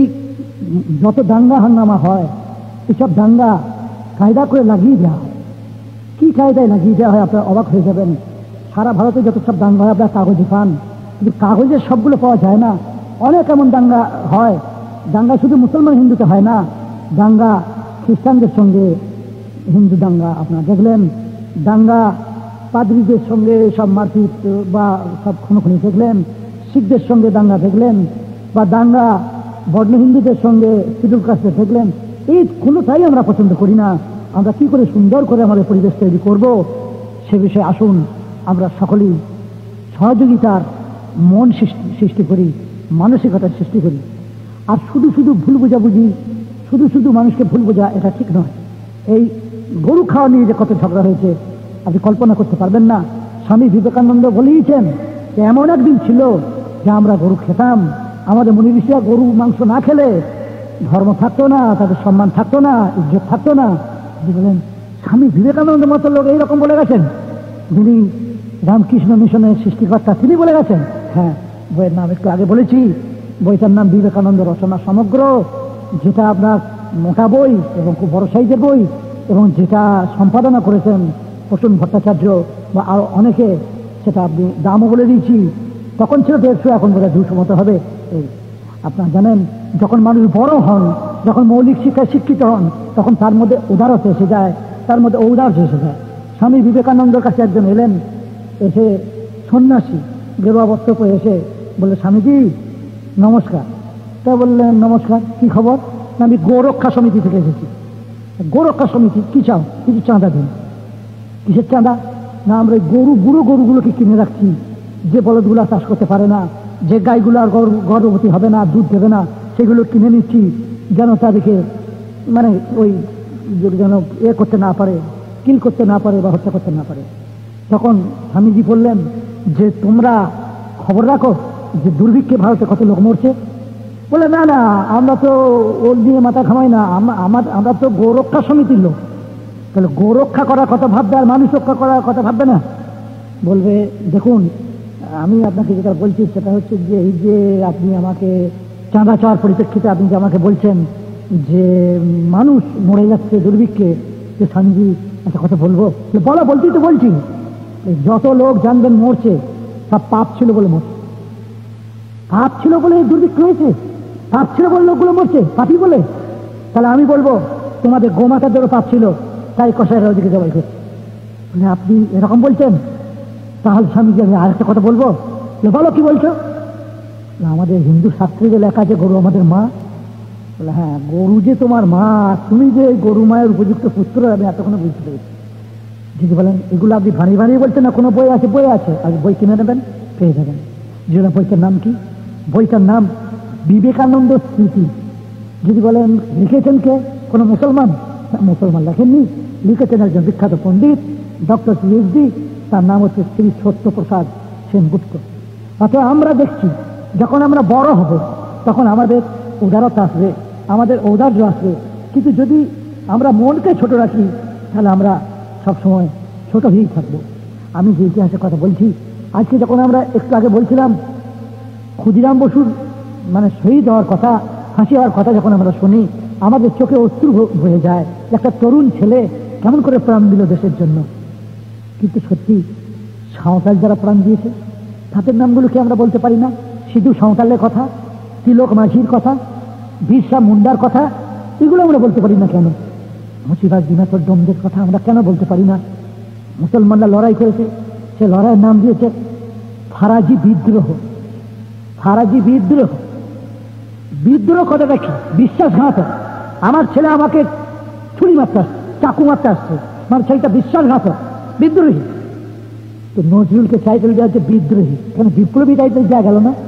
যত দাঙ্গা হাঙ্গামা হয়, এসব দাঙ্গা কায়দা করে লাগিয়ে দেওয়া হয়। কি কায়দায় লাগিয়ে দেওয়া হয় আপনারা অবাক হয়ে যাবেন। সারা ভারতে যত সব দাঙ্গা হয় আপনারা কাগজে পান, কিন্তু কাগজের সবগুলো পাওয়া যায় না। অনেক এমন দাঙ্গা হয়, দাঙ্গা শুধু মুসলমান হিন্দুতে হয় না, দাঙ্গা খ্রিস্টানদের সঙ্গে হিন্দু দাঙ্গা আপনারা দেখলেন, দাঙ্গা পাদ্রীদের সঙ্গে সব মারপিট বা সব খুনোখুনি দেখলেন, শিখদের সঙ্গে দাঙ্গা দেখলেন, বা দাঙ্গা বর্ণ হিন্দুদের সঙ্গে শিডিউল কাস্টে দেখলেন। এই কোনোটাই আমরা পছন্দ করি না। আমরা কি করে সুন্দর করে আমাদের পরিবেশ তৈরি করব, সে বিষয়ে আসুন আমরা সকলেই সহযোগিতার মন সৃষ্টি করি, মানসিকতার সৃষ্টি করি। আর শুধু শুধু ভুল বোঝাবুঝি, শুধু শুধু মানুষকে ভুল বোঝা, এটা ঠিক নয়। এই গরু খাওয়া নিয়ে যে কত ঝগড়া হয়েছে আপনি কল্পনা করতে পারবেন না। স্বামী বিবেকানন্দ বলেইছেন যে এমন একদিন ছিল যে আমরা গরু খেতাম, আমাদের মুনি ঋষিরা গরু মাংস না খেলে ধর্ম থাকতো না, তাদের সম্মান থাকতো না, ইজ্জত থাকতো না। বলেন স্বামী বিবেকানন্দ মতো লোক এইরকম বলে গেছেন, যিনি রামকৃষ্ণ মিশনের সৃষ্টিকর্তা, তিনি বলে গেছেন। হ্যাঁ, বইয়ের নাম একটু আগে বলেছি, বইটার নাম বিবেকানন্দ রচনা সমগ্র, যেটা আপনার মোটা বই এবং খুব বড় সাইজের বই, এবং যেটা সম্পাদনা করেছেন প্রসূন ভট্টাচার্য বা আরো অনেকে, সেটা আপনি দামও বলে দিয়েছি। তখন ছিল দেড়শো, এখন বোধহয় দুশো মতো হবে। এই আপনারা জানেন, যখন মানুষ বড় হন, যখন মৌলিক শিক্ষায় শিক্ষিত হন, তখন তার মধ্যে উদারতা এসে যায়, তার মধ্যে ঔদার্য এসে যায়। স্বামী বিবেকানন্দের কাছে একজন এলেন, এসে সন্ন্যাসী গেরুয়া বস্ত্র পরে এসে বললে, স্বামীজি নমস্কার। তা বললেন, নমস্কার, কি খবর? না, আমি গোরক্ষা সমিতি থেকে এসেছি। গোরক্ষা সমিতি কি চাও? কিছু চাঁদা দিন। কিসের চাঁদা? না, আমরা গরু বুড়ো গরুগুলোকে কিনে রাখছি, যে বলদগুলো চাষ করতে পারে না, যে গাইগুলো আর গর্ভবতী হবে না, দুধ দেবে না, সেগুলো কিনে নিচ্ছি যেন তাদেরকে মানে ওই যেন এ করতে না পারে, কিল করতে না পারে বা হত্যা করতে না পারে। তখন স্বামীজি বললেন যে তোমরা খবর রাখো যে দুর্ভিক্ষে ভারতে কত লোক মরছে। বলে না না, আমরা তো ওর নিয়ে মাথা ঘামাই না, আমার আমরা তো গোরক্ষা সমিতির লোক। তাহলে গোরক্ষা করার কথা ভাববে আর মানুষ রক্ষা করার কথা ভাববে না? বলবে দেখুন আমি আপনাকে যেটা বলছি সেটা হচ্ছে যে এই যে আপনি আমাকে চাঁদা চাওয়ার পরিপ্রেক্ষিতে আপনি যে আমাকে বলছেন যে মানুষ মরে যাচ্ছে দুর্ভিক্ষে, যে স্বামীজি একটা কথা বলবো। বলো, বলতেই তো বলছি, যত লোক জানবেন মরছে সব পাপ ছিল বলে মরছে, পাপ ছিল বলে দুর্ভিক্ষ হয়েছে, পাপ ছিল বলে লোকগুলো মরছে, পাপি বলে। তাহলে আমি বলবো তোমাদের গোমাতাদেরও পাপ ছিল, তাই কষাইরা ওদিকে জবাই করছে। মানে আপনি এরকম বলছেন? তাহলে স্বামীজি আমি আর একটা কথা বলবো। বলো, কি বলছো? আমাদের হিন্দু শাস্ত্রে যে লেখা আছে গরু আমাদের মা। বলে হ্যাঁ, গরু যে তোমার মা, তুমি যে গরু মায়ের উপযুক্ত পুত্র, আমি এতক্ষণে বুঝতে পেরেছি। যদি বলেন এগুলো আপনি ভারী ভারী বলছেন না, কোনো বই আছে? বই আছে, আজ বই কিনে নেবেন, পেয়ে যাবেন। যেটা বইটার নাম কি? বইটার নাম বিবেকানন্দ স্মৃতি। যদি বলেন লিখেছেন কে? কোনো মুসলমান? মুসলমান লেখেননি, লিখেছেন একজন বিখ্যাত পণ্ডিত, ডক্টর পিএইচডি, তার নাম হচ্ছে শ্রী সত্যপ্রসাদ সেনগুপ্ত। অথবা আমরা দেখছি যখন আমরা বড় হব তখন আমাদের উদারতা আসবে, আমাদের ঔদার্য আসবে, কিন্তু যদি আমরা মনকে ছোট রাখি তাহলে আমরা সবসময় ছোট হয়েই থাকবো। আমি যে ইতিহাসের কথা বলছি, আজকে যখন আমরা একটু আগে বলছিলাম ক্ষুদিরাম বসুর মানে শহীদ হওয়ার কথা, ফাঁসি হওয়ার কথা যখন আমরা শুনি আমাদের চোখে অশ্রু হয়ে যায়। একটা তরুণ ছেলে কেমন করে প্রাণ দিল দেশের জন্য। কিন্তু সত্যি সাঁওতাল যারা প্রাণ দিয়েছে তাদের নামগুলো কি আমরা বলতে পারি না? সিধু সাঁওতালের কথা, তিলক মাঝির কথা, বিরসা মুন্ডার কথা, এগুলো আমরা বলতে পারি না কেন? মুন্সিবাজ দিনাজপুর ডোমদের কথা আমরা কেন বলতে পারি না? মুসলমানরা লড়াই করেছে, সে লড়াইয়ের নাম দিয়েছে ফারাজি বিদ্রোহ। ফারাজি বিদ্রোহ, বিদ্রোহ কথাটা কি? বিশ্বাসঘাত। আমার ছেলে আমাকে ছুরি মারতে আসছে, চাকু মারতে আসছে, আমার ছেলেটা বিশ্বাসঘাত, বিদ্রোহী। তো নজরুলকে টাইটেল দেওয়া হচ্ছে বিদ্রোহী, কেন বিপ্লবী টাইটেল দেওয়া গেল না?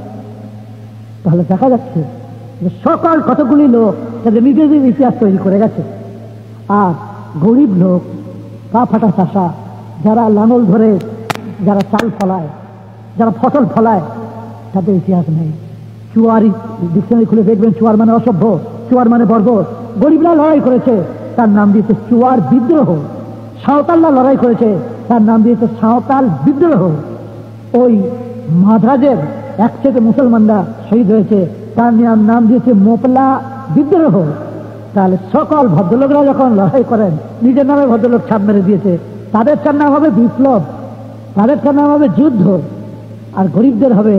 তাহলে দেখা যাচ্ছে যে সকল কতগুলি লোক তাদের নিজেদের ইতিহাস তৈরি করে গেছে, আর গরিব লোক, পা ফাটা চাষা, যারা লাঙল ধরে যারা চাল ফলায়, যারা ফসল ফলায়, তাদের ইতিহাস নেই। চুয়ারি ডিকশনারি খুলে দেখবেন, চুয়ার মানে অসভ্য, চুয়ার মানে বর্বর। গরিবরা লড়াই করেছে, তার নাম দিয়েছে চুয়ার বিদ্রোহ। সাঁওতালরা লড়াই করেছে, তার নাম দিয়েছে সাঁওতাল বিদ্রোহ। ওই মাদ্রাজের এক থেকে মুসলমানরা শহীদ হয়েছে, তার নাম দিয়েছে মোপলা বিদ্রোহ। তাহলে সকল ভদ্রলোকরা যখন লড়াই করেন, নিজের নামে ভদ্রলোক ছাপ মেরে দিয়েছে, তাদের তার নাম হবে বিপ্লব, তাদের তার নাম হবে যুদ্ধ, আর গরিবদের হবে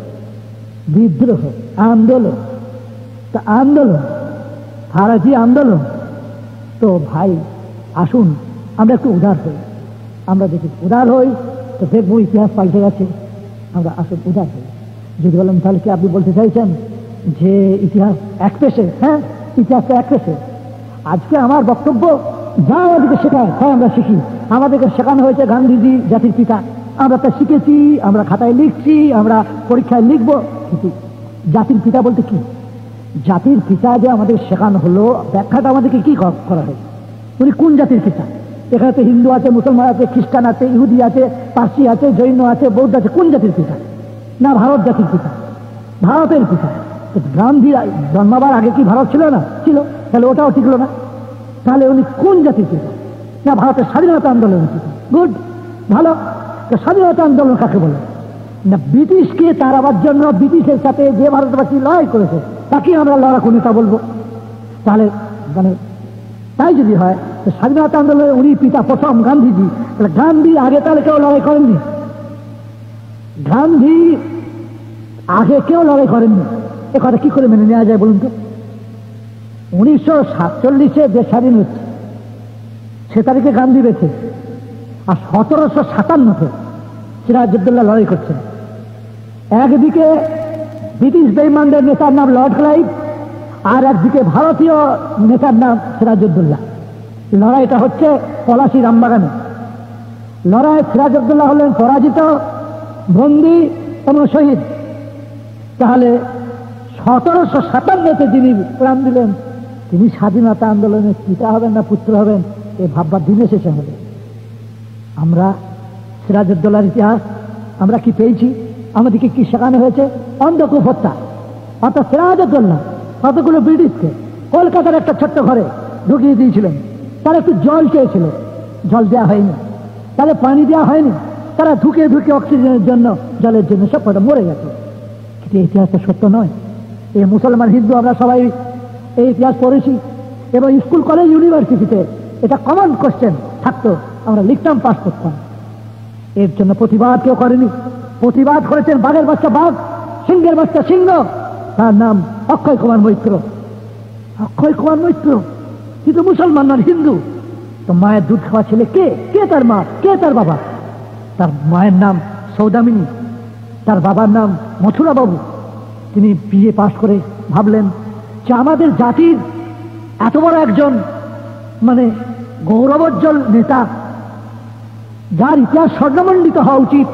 বিদ্রোহ, আন্দোলন। তা আন্দোলন, ফারাজি আন্দোলন। তো ভাই আসুন আমরা একটু উদার হই, আমরা দেখি উদার হই তো দেখবো ইতিহাস পাল্টে গেছে। আমরা আসুন উদার হই। যদি বলেন তাহলে কি আপনি বলতে চাইছেন যে ইতিহাস এক পেশে? হ্যাঁ, ইতিহাসটা এক পেশে। আজকে আমার বক্তব্য যা আমাদেরকে শেখায় তাই আমরা শিখি। আমাদেরকে শেখানো হয়েছে গান্ধীজি জাতির পিতা, আমরা তা শিখেছি, আমরা খাতায় লিখছি, আমরা পরীক্ষায় লিখব। কিন্তু জাতির পিতা বলতে কি? জাতির পিতা যে আমাদের শেখানো হলো, ব্যাখ্যাটা আমাদেরকে কি করা হয়? উনি কোন জাতির পিতা? এখানে তো হিন্দু আছে, মুসলমান আছে, খ্রিস্টান আছে, ইহুদি আছে, পার্সি আছে, জৈন আছে, বৌদ্ধ আছে। কোন জাতির পিতা? না ভারত জাতির পিতা, ভারতের পিতা। গান্ধী জন্মাবার আগে কি ভারত ছিল না? ছিল। তাহলে ওটাও টিকলো না। তাহলে উনি কোন জাতির পিতা? না ভারতের স্বাধীনতা আন্দোলনের পিতা। গুড, ভালো। স্বাধীনতা আন্দোলন কাকে বলে? না ব্রিটিশকে তাড়াবার জন্য ব্রিটিশের সাথে যে ভারতবাসী লড়াই করেছে তাকে আমরা লড়াকু নেতা বলবো। তাহলে মানে তাই যদি হয় স্বাধীনতা আন্দোলনের উনি পিতা প্রথম গান্ধীজি, তাহলে গান্ধী আগে তাহলে কেউ লড়াই করেননি? গান্ধী আগে কেউ লড়াই করেননি, এ কথা কি করে মেনে নেওয়া যায় বলুন তো? উনিশশো সাতচল্লিশে দেশ স্বাধীন হচ্ছে, সে তারিখে গান্ধী বেঁচে, আর সতেরোশো সাতান্নতে সিরাজউদ্দৌলা লড়াই করছেন। একদিকে ব্রিটিশ বেইমানদের নেতার নাম লর্ড ক্লাইভ, আর একদিকে ভারতীয় নেতার নাম সিরাজউদ্দৌলা। লড়াইটা হচ্ছে পলাশী রামবাগানে। লড়াই সিরাজউদ্দৌলা হলেন পরাজিত, বন্দী এবং শহীদ। তাহলে সতেরোশো সাতান্নতে যিনি প্রাণ দিলেন তিনি স্বাধীনতা আন্দোলনের পিতা হবেন না পুত্র হবেন, এ ভাববার দিন এসেছে আমাদের। আমরা সিরাজউদ্দৌলার ইতিহাস আমরা কি পেয়েছি, আমাদেরকে কি শেখানো হয়েছে? অন্ধকূপ হত্যা। অর্থাৎ সিরাজউদ্দৌলা কতগুলো ব্রিটিশকে কলকাতার একটা ছোট্ট ঘরে ঢুকিয়ে দিয়েছিলেন। তারা একটু জল চেয়েছিল, জল দেওয়া হয়নি। তাদের পানি দেওয়া হয়নি, তারা ঢুকে ঢুকে অক্সিজেনের জন্য, জলের জন্য সব কটা মরে গেছে। কিন্তু এই ইতিহাসটা সত্য নয়। এই মুসলমান হিন্দু আমরা সবাই এই ইতিহাস পড়েছি, এবং স্কুল কলেজ ইউনিভার্সিটিতে এটা কমন কোশ্চেন থাকতো, আমরা লিখতাম, পাস করতাম। এর জন্য প্রতিবাদ কেউ করেনি। প্রতিবাদ করেছেন বাঘের বাচ্চা বাঘ, সিংহের বাচ্চা সিংহ, তার নাম অক্ষয় কুমার মৈত্র। অক্ষয় কুমার মৈত্র কিন্তু মুসলমান নন, হিন্দু। তো মায়ের দুধ খাওয়া ছেলে কে? কে তার মা? কে তার বাবা? তার মায়ের নাম সৌদামিনী, তার বাবার নাম মথুরা বাবু। তিনি বিএ পাশ করে ভাবলেন যে আমাদের জাতির এত বড় একজন মানে গৌরবোজ্জ্বল নেতা, যার ইতিহাস স্বর্ণমণ্ডিত হওয়া উচিত,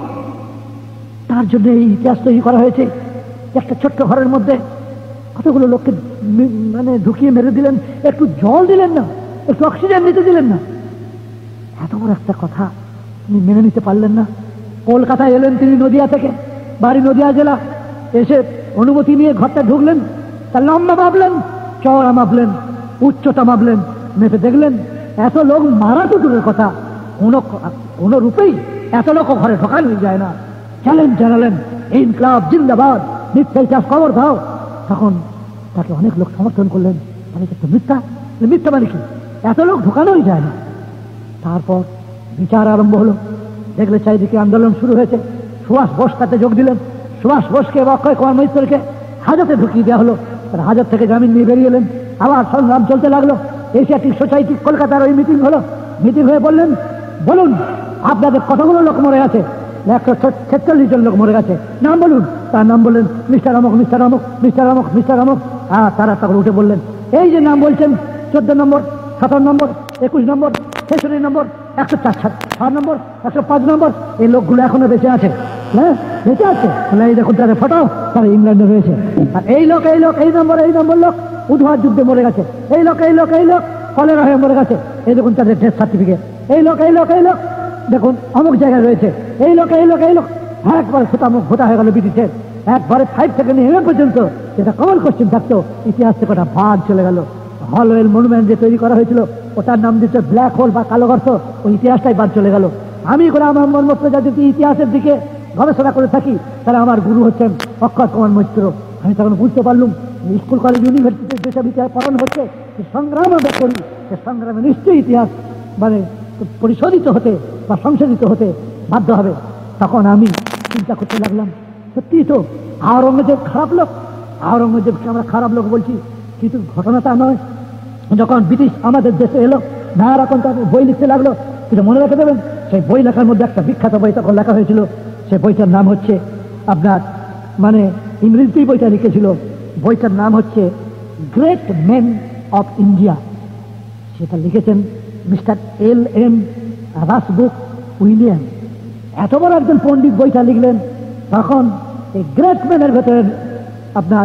তার জন্য এই ইতিহাস তৈরি করা হয়েছে। একটা ছোট্ট ঘরের মধ্যে কতগুলো লোককে মানে ঢুকিয়ে মেরে দিলেন, একটু জল দিলেন না, একটু অক্সিজেন নিতে দিলেন না। এত বড় একটা কথা তিনি মেনে নিতে পারলেন না। কলকাতায় এলেন তিনি নদিয়া থেকে, বাড়ি নদিয়া জেলা। এসে অনুমতি নিয়ে ঘরটা ঢুকলেন, তার লম্বা মাপলেন, চওড়া মাপলেন, উচ্চতা মাপলেন, মেপে দেখলেন এত লোক মারা তো দূরের কথা, কোনো কোনো রূপেই এত লোক ঘরে ঢোকানো যায় না। চ্যালেঞ্জ জানালেন, ইনকলাব জিন্দাবাদ, মিথ্যা ইতিহাস খবর দাও। তখন তাকে অনেক লোক সমর্থন করলেন। মানে একটা মিথ্যা, মিথ্যা মানে কি? এত লোক ঢোকানোই যায় না। তারপর বিচার আরম্ভ হলো। দেখলে চারিদিকে আন্দোলন শুরু হয়েছে। সুভাষ বোস তাতে যোগ দিলেন। সুভাষ বোসকে এবং অক্ষয় কুমার মৈত্রকে হাজতে ঢুকিয়ে দেওয়া হলো। তার হাজত থেকে জামিন নিয়ে বেরিয়ে এলেন। আবার সংগ্রাম চলতে লাগলো। এশিয়াটিক সোসাইটি কলকাতার ওই মিটিং হলো। মিটিং হয়ে বললেন, বলুন আপনাদের কতগুলো লোক মরে আছে? একশো ছেচল্লিশ জন লোক মরে গেছে, নাম বলুন। তার নাম বললেন মিস্টার অমুক, মিস্টার অমুক, মিস্টার অমুক, মিস্টার অমুক। হ্যাঁ, তারা তখন উঠে বললেন, এই যে নাম বলছেন চোদ্দ নম্বর, সতেরো নম্বর, একুশ নম্বর, ছেষট্টি নম্বর, একশো চার ছয় নম্বর, একশো পাঁচ নম্বর, এই লোকগুলো এখনো বেঁচে আছে। হ্যাঁ, বেঁচে আছে। এই দেখুন তাদের ফটো, তারা ইংল্যান্ডে রয়েছে। আর এই লোক, এই লোক, এই নম্বর, এই নম্বর লোক উদ্ধার যুদ্ধে মরে গেছে। এই লোক, এই লোক, এই লোক কলেরা হয়ে মরে গেছে। এই দেখুন তাদের ডেথ সার্টিফিকেট। এই লোক, এই লোক, এই লোক দেখুন অমুক জায়গায় রয়েছে। এই লোক, এই লোক, এই লোক একবার ভোতামুখ ভোতা হয়ে গেল ব্রিটিশের। একবারে ফাইভ থেকে নিয়ে এম পর্যন্ত যেটা কমন কোশ্চেন থাকতো, ইতিহাস থেকে ওটা ভাগ চলে গেল। হলওয়েল মনুমেন্ট যে তৈরি করা হয়েছিল, ওটার নাম দিচ্ছে ব্ল্যাক হোল বা কালো গর্ত, ওই ইতিহাসটাই বাদ চলে গেল। আমি করে আমার মর্মত্র যদি ইতিহাসের দিকে গবেষণা করে থাকি, তাহলে আমার গুরু হচ্ছেন অক্ষয় কুমার মৈত্র। আমি তখন বুঝতে পারলুম স্কুল কলেজ ইউনিভার্সিটিতে যেসব ইতিহাস পড়ানো হচ্ছে, সে সংগ্রাম আমরা করি, সে সংগ্রামে নিশ্চয়ই ইতিহাস মানে পরিশোধিত হতে বা সংশোধিত হতে বাধ্য হবে। তখন আমি চিন্তা করতে লাগলাম, সত্যি তো আওরঙ্গজেব খারাপ লোক। আওরঙ্গজেবকে আমরা খারাপ লোক বলছি, কিন্তু ঘটনা তা নয়। যখন ব্রিটিশ আমাদের দেশে এলো, নানা রকম তাদের বই লিখতে লাগলো। কিন্তু মনে রেখে দেবেন, সেই বই লেখার মধ্যে একটা বিখ্যাত বই তখন লেখা হয়েছিল। সেই বইটার নাম হচ্ছে আপনার মানে ইংরেজি বইটা লিখেছিল, বইটার নাম হচ্ছে গ্রেট মেন অফ ইন্ডিয়া। সেটা লিখেছেন mister L M Rushbrook William. এত বড় একজন পণ্ডিত বইটা লিখলেন। তখন এই গ্রেট ম্যানের ভেতরে আপনার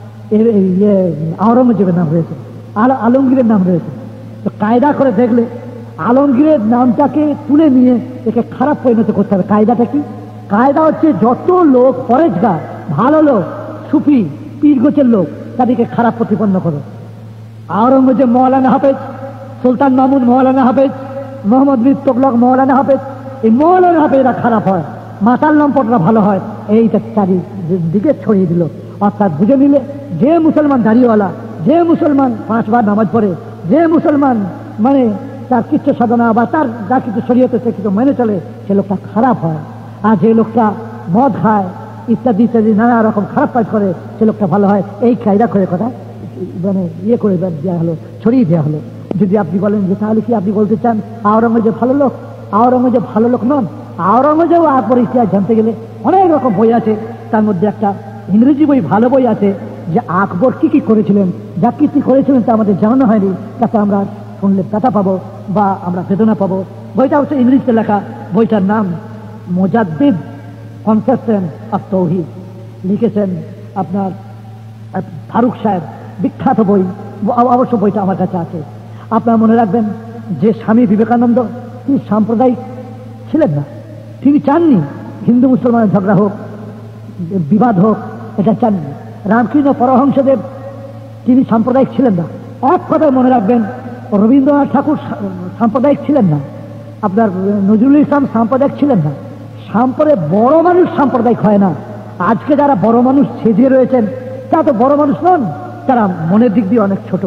আওরঙ্গজেবের নাম রয়েছে, আর আলমগীরের নাম রয়েছে। তো কায়দা করে দেখলে আলমগীরের নামটাকে তুলে নিয়ে একে খারাপ পরিণত করতে হবে। কায়দাটা কি? কায়দা হচ্ছে যত লোক পরেজগার, ভালো লোক, সুফি, পীর গোছের লোক, তাদেরকে খারাপ প্রতিপন্ন করো। আওরঙ্গজেব মৌলানা হাফেজ, সুলতান মাহমুদ মৌলানা হাফেজ, মোহাম্মদ বিন তোগলক মৌলানা হাফেজ। এই মৌলানা হাফেজরা খারাপ হয়, মাতাল লম্পটরা ভালো হয়। এইটা চারিদিকে ছড়িয়ে দিল। অর্থাৎ বুঝে নিলে, যে মুসলমান দাড়িওয়ালা, যে মুসলমান পাঁচবার নামাজ পড়ে, যে মুসলমান মানে তার কিচ্ছু সাধনা বা তার যা কিছু শরীয়তে সে কিছু মেনে চলে, সে লোকটা খারাপ হয়। আর যে লোকটা মদ খায়, ইত্যাদি ইত্যাদি নানা রকম খারাপ কাজ করে, সে লোকটা ভালো হয়। এই কায়দা করে কথা মানে ইয়ে করে দেওয়া হলো, ছড়িয়ে দেওয়া হলো। যদি আপনি বলেন যে তাহলে কি আপনি বলতে চান আওরঙ্গজেব ভালো লোক? আওরঙ্গজেব ভালো লোক নন। আওরঙ্গজেব আকবর ইতিহাস জানতে গেলে অনেক রকম বই আছে। তার মধ্যে একটা ইংরেজি বই, ভালো বই আছে, যে আকবর কি কি করেছিলেন, যা কীর্তি করেছিলেন তা আমাদের জানানো হয়নি। তাতে আমরা শুনলে ব্যথা পাবো বা আমরা বেদনা পাবো। বইটা হচ্ছে ইংরেজিতে লেখা। বইটার নাম মুজাদ্দিদ কনসেপশন অফ তৌহিদ, লিখেছেন আপনার ফারুক সাহেব। বিখ্যাত বই, অবশ্য বইটা আমার কাছে আছে। আপনারা মনে রাখবেন যে স্বামী বিবেকানন্দ তিনি সাম্প্রদায়িক ছিলেন না, তিনি চাননি হিন্দু মুসলমানের ঝগড়া হোক, বিবাদ হোক, এটা চাননি। রামকৃষ্ণ পরমহংসদেব তিনি সাম্প্রদায়িক ছিলেন না। এক কথায় মনে রাখবেন, রবীন্দ্রনাথ ঠাকুর সাম্প্রদায়িক ছিলেন না, আপনার নজরুল ইসলাম সাম্প্রদায়িক ছিলেন না। সাম্প্রদায়িক বড় মানুষ সাম্প্রদায়িক হয় না। আজকে যারা বড় মানুষ সেজে রয়েছেন তারা তো বড় মানুষ নন, তারা মনের দিক দিয়ে অনেক ছোট।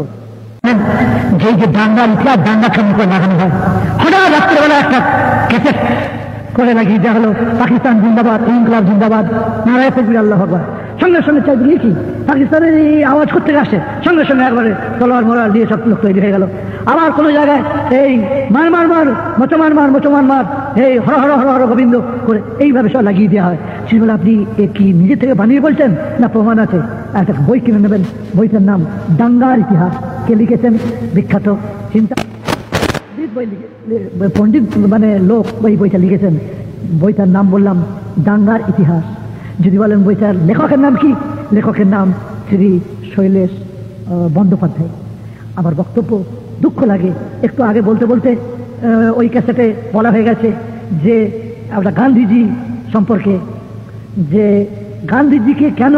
যেই যে দাঙ্গার ইতিহাস, দাঙ্গা কেমন করে লাগানো হয়, হঠাৎ রাত্রেবেলা একটা ক্যাসেট করে লাগিয়ে দেওয়া হলো, পাকিস্তান জিন্দাবাদ, ইনকলাব জিন্দাবাদ, নারায় তকবীর, আল্লাহু আকবার। সঙ্গে সঙ্গে চাই দিলি কি পাকিস্তানের এই আওয়াজ করতে আসে, সঙ্গে সঙ্গে একবারে তলোয়ার মোড়াল দিয়ে সব লোক তৈরি হয়ে গেল। আবার কোনো জায়গায় এই মার মার মার মুসলমান মার মুসলমান মার, এই হর হর হর হর গোবিন্দ করে এইভাবে সব লাগিয়ে দেওয়া হয়। সেই বলে আপনি এ কি নিজে থেকে বানিয়ে বলছেন না প্রমাণ আছে? একটা বই কিনে নেবেন, বইটার নাম দাঙ্গার ইতিহাস। কে লিখেছেন? বিখ্যাত চিন্তা বই পণ্ডিত মানে লোক ওই বইটা লিখেছেন। বইটার নাম বললাম দাঙ্গার ইতিহাস। যদি বলেন বইটার লেখকের নাম কি, লেখকের নাম শ্রী শৈলেশ বন্দ্যোপাধ্যায়। আমার বক্তব্য দুঃখ লাগে, একটু আগে বলতে বলতে ওই ক্যাসেটে বলা হয়ে গেছে যে আমরা গান্ধীজি সম্পর্কে, যে গান্ধীজিকে কেন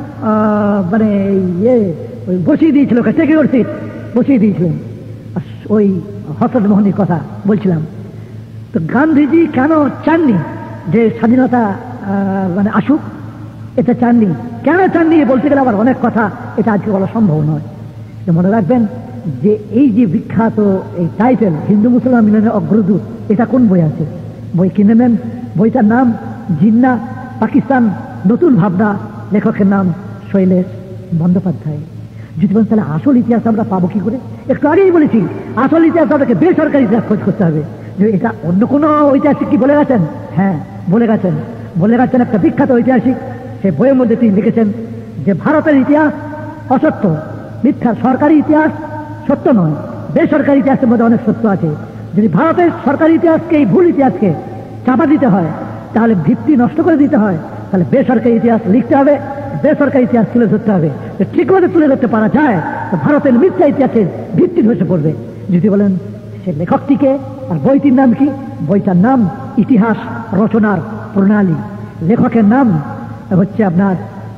মানে ইয়ে বসিয়ে দিয়েছিল, সেক্রেটারি বসিয়ে দিয়েছিলেন, ওই হসরত মোহনীর কথা বলছিলাম। তো গান্ধীজি কেন চাননি যে স্বাধীনতা মানে আসুক, এটা চাননি। কেন চাননি বলতে গেলে আবার অনেক কথা, এটা আজকে বলা সম্ভব নয়। মনে রাখবেন যে এই যে বিখ্যাত এই টাইটেল হিন্দু মুসলমান মিলনের অগ্রদূত, এটা কোন বই আছে? বই কিনে নেন। বইটার নাম জিন্না পাকিস্তান নতুন ভাবনা, লেখকের নাম শৈলেশ বন্দ্যোপাধ্যায়। যদি বলেন তাহলে আসল ইতিহাস আমরা পাবো কি করে? একটু আগেই বলেছি আসল ইতিহাস আপনাকে বেসরকারি ইতিহাস খোঁজ করতে হবে। যে এটা অন্য কোনো ঐতিহাসিক কি বলে গেছেন? হ্যাঁ বলে গেছেন, বলে গেছেন একটা বিখ্যাত ঐতিহাসিক। সেই বইয়ের মধ্যে তিনি লিখেছেন যে ভারতের ইতিহাস অসত্য, মিথ্যা। সরকারি ইতিহাস সত্য নয়, বেসরকারি ইতিহাসের মধ্যে অনেক সত্য আছে। যদি ভারতের সরকারি ইতিহাসকে, এই ভুল ইতিহাসকে চাপা দিতে হয়, তাহলে ভিত্তি নষ্ট করে দিতে হয়, তাহলে বেসরকারি ইতিহাস লিখতে হবে, বেসরকারি ইতিহাস তুলে ধরতে হবে। ঠিকভাবে তুলে ধরতে পারা যায় তো ভারতের মিথ্যা ইতিহাসের ভিত্তি ধসে পড়বে। যদি বলেন সে লেখকটিকে আর বইটির নাম কি, বইটার নাম ইতিহাস রচনার প্রণালী। লেখকের নাম হচ্ছে আপনার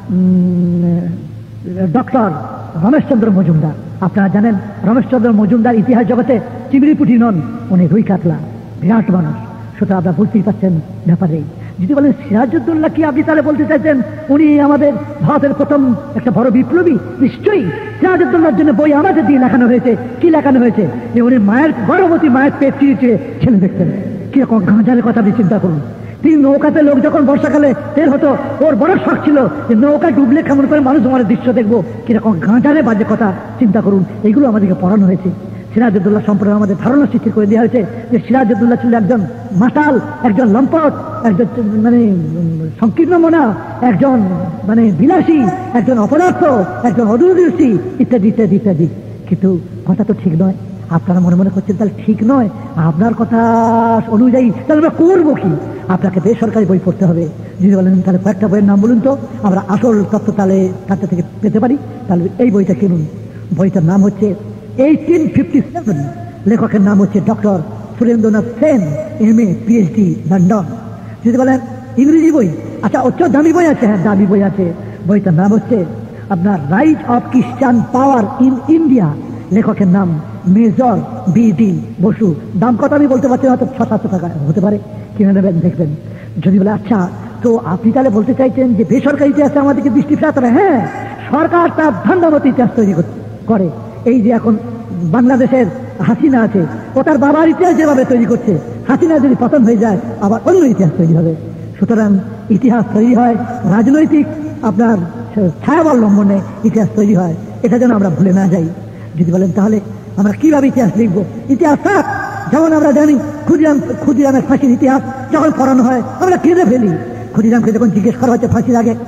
ডক্টর রমেশচন্দ্র মজুমদার। আপনারা জানেন রমেশচন্দ্র মজুমদার ইতিহাস জগতে চিংড়িপুটি নন, উনি রুই কাতলা, বিরাট মানুষ। সুতরাং আপনারা বুঝতেই পারছেন ব্যাপারে। যদি বলেন সিরাজউদ্দৌলা কি, আপনি তাহলে বলতে চাইছেন উনি আমাদের ভারতের প্রথম একটা বড় বিপ্লবী? নিশ্চয়ই সিরাজউদ্দৌলার জন্য বই আমাদের দিয়ে লেখানো হয়েছে। কি লেখানো হয়েছে? যে উনি মায়ের গর্ভবতী মায়ের পেট চিরিয়ে ছেলে দেখতেন। কিরকম গাঁজারের কথা আপনি চিন্তা করুন। তিনি নৌকাতে লোক যখন বর্ষাকালে তেল হতো, ওর বড় শখ ছিল যে নৌকা ডুবলে কেমন করে মানুষ আমার দৃশ্য দেখবো। কিরকম গাঁজারে বাজে কথা চিন্তা করুন। এগুলো আমাদেরকে পড়ানো হয়েছে। সিরাজউদ্দৌলা সম্পর্কে আমাদের ধারণা সৃষ্টি করে দেওয়া হয়েছে যে সিরাজউদ্দৌলা ছিল একজন মাতাল, একজন লম্পট, একজন মানে সংকীর্ণ মনা, একজন মানে বিলাসী, একজন অপদার্থ, একজন অদূরদর্শী, ইত্যাদি ইত্যাদি ইত্যাদি। কিন্তু কথা তো ঠিক নয়। আপনারা মনে মনে করছেন তাহলে ঠিক নয়, আপনার কথা অনুযায়ী তাহলে আমরা করবো কি? আপনাকে বেসরকারি বই পড়তে হবে। যদি বলেন তাহলে কয়েকটা বইয়ের নাম বলুন তো, আমরা আসল তথ্য তাহলে তাতে থেকে পেতে পারি, তাহলে এই বইটা কিনুন। বইটার নাম হচ্ছে এইটিন ফিফটি সেভেন, লেখকের নাম হচ্ছে doctor Surendranath Sen, M A PhD, London. যদি বলেন ইংরেজি বই, আচ্ছা অত দামি বই আছে, হ্যাঁ দামি বই আছে। বইটার নাম হচ্ছে আপনার রাইট অফ খ্রিস্টান পাওয়ার ইন ইন্ডিয়া, লেখকের নাম মেজর বি ডি বসু। দাম কত আমি বলতে পারছি, হয়তো ছ সাতশো টাকা হতে পারে, কিনে নেবেন দেখবেন। যদি বলে আচ্ছা তো আপনি তাহলে বলতে চাইছেন যে বেসরকারি ইতিহাসে আমাদেরকে দৃষ্টি ফেরাতে হবে? হ্যাঁ, সরকার তার ধান্দামতো ইতিহাস তৈরি করে। এই যে এখন বাংলাদেশের হাসিনা আছে, ও তার বাবার ইতিহাস যেভাবে তৈরি করছে, হাসিনা যদি পতন হয়ে যায় আবার অন্য ইতিহাস তৈরি হবে। সুতরাং ইতিহাস তৈরি হয় রাজনৈতিক আপনার ছায়াবলম্বনে, ইতিহাস তৈরি হয়, এটা যেন আমরা ভুলে না যাই। যদি বলেন তাহলে আমরা কিভাবে ইতিহাস লিখবো? ইতিহাস থাক, যেমন আমরা জানি ক্ষুদিরাম ক্ষুদিরামের ফাঁসির ইতিহাস যখন পড়ানো হয় আমরা কেঁদে ফেলি। ক্ষুদিরামকে যখন জিজ্ঞেস করা হচ্ছে ফাঁসির আগে,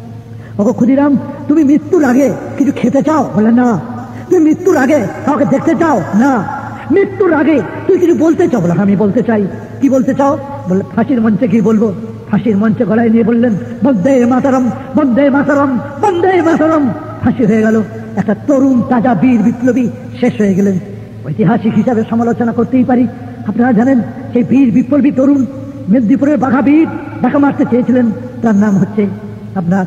ওগো ক্ষুদিরাম তুমি মৃত্যুর আগে কিছু খেতে চাও? বলে না। তুমি মৃত্যুর আগে কাউকে দেখতে চাও? না। মৃত্যুর আগে তুই কিছু বলতে চাও? বলে আমি বলতে চাই। কি বলতে চাও? বলে ফাঁসির মঞ্চে কি বলবো? ফাঁসির মঞ্চে গলায় নিয়ে বললেন বন্দে মাতরম, বন্দে মাতরম, বন্দে মাতরম। ফাঁসি হয়ে গেল। একটা তরুণ তাজা বীর বিপ্লবী শেষ হয়ে গেলেন। ঐতিহাসিক হিসাবে সমালোচনা করতেই পারি। আপনারা জানেন সেই বীর বিপ্লবী তরুণ মেদিনীপুরের বাঘাবীর ঢাকা মারতে চেয়েছিলেন, তার নাম হচ্ছে আপনার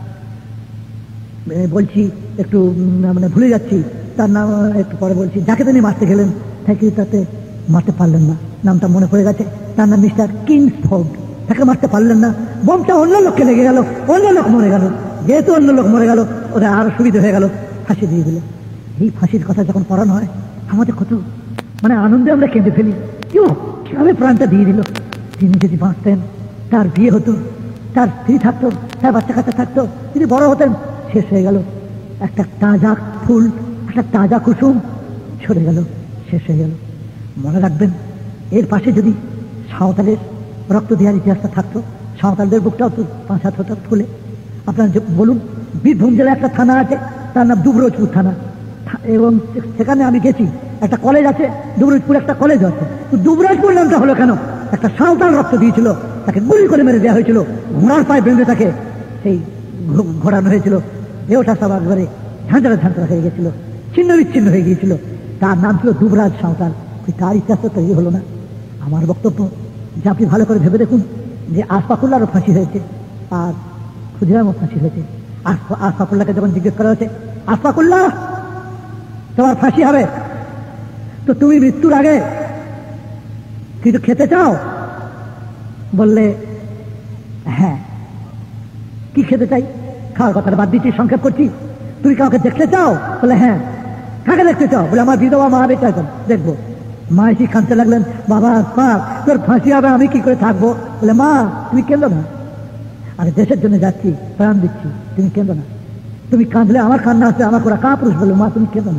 বলছি একটু মানে ভুলে যাচ্ছি তার নাম, একটু পরে বলছি, যাকে তিনি মারতে গেলেন তাকে তাতে মারতে পারলেন না, নামটা মনে পড়ে গেছে, তার নাম মিস্টার কিংসফোর্ড। তাকে মারতে পারলেন না, বোমটা অন্য লোককে লেগে গেল, অন্য লোক মরে গেল, যেহেতু অন্য লোক মরে গেল ওদের আরো সুবিধা হয়ে গেল, ফাঁসি দিয়ে দিল। এই ফাঁসির কথা যখন পড়ানো হয় আমাদের কত মানে আনন্দে আমরা কেঁদে ফেলি, কেউ কিভাবে প্রাণটা দিয়ে দিল। তিনি যদি বাঁচতেন, তার বিয়ে হতো, তার স্ত্রী থাকতো, তার বাচ্চা কাচ্চা থাকতো, তিনি বড় হতেন, শেষ হয়ে গেল। একটা তাজা ফুল, একটা তাজা কুসুম সরে গেল, শেষ হয়ে গেল। মনে রাখবেন, এর পাশে যদি সাঁওতালের রক্ত দেওয়ার ইতিহাসটা থাকতো, সাঁওতালদের বুকটাও তো পাঁচ সাত হাজার খুলে। আপনার বলুন, বীরভূম জেলায় একটা থানা আছে, তার নাম দুবরাজপুর থানা, এবং সেখানে আমি গেছি, একটা কলেজ আছে দুবরাজপুর, একটা কলেজ আছে। তো দুবরাজপুর নামটা হলো কেন? একটা সাঁওতাল রক্ত দিয়েছিল, তাকে গুলি করে মেরে দেওয়া হয়েছিল, ঘোড়ার পায়ে বেঁধে তাকে সেই ঘোরানো হয়েছিল, এ ওটা সব একবারে ঝাঁঝরা ঝাঁঝরা হয়ে গেছিল, ছিন্ন বিচ্ছিন্ন হয়ে গিয়েছিল। তার নাম ছিল দুবরাজ সাঁওতাল। তার ইতিহাস তো তৈরি হলো না। আমার বক্তব্য যে আপনি ভালো করে ভেবে দেখুন যে আশফাকুল্লাহরও ফাঁসি হয়েছে, আর ক্ষুদিরামও ফাঁসি হয়েছে। আশফাকুল্লাহকে যখন জিজ্ঞেস করা হয়েছে, আশফাকুল্লাহ তোমার ফাঁসি হবে, তো তুমি মৃত্যুর আগে কিছু খেতে চাও? বললে হ্যাঁ। কি খেতে চাই? খাওয়ার কথাটা বাদ দিচ্ছি, সংক্ষেপ করছি। তুমি কাউকে দেখতে চাও? বলে হ্যাঁ। কাকে দেখতে চাও? বলে আমার বিধবা মা বেটা দেখবো। মা এসে কাঁদতে লাগলেন, বাবা পাক তোর ফাঁসি হবে, আমি কি করে থাকবো? বলে মা তুমি কেঁদো না, আমি দেশের জন্য যাচ্ছি, প্রাণ দিচ্ছি, তুমি কেঁদো না। তুমি কাঁদলে আমার কান্না আছে, আমার ওরা কা পুরুষ বললো, মা তুমি কেঁদো না।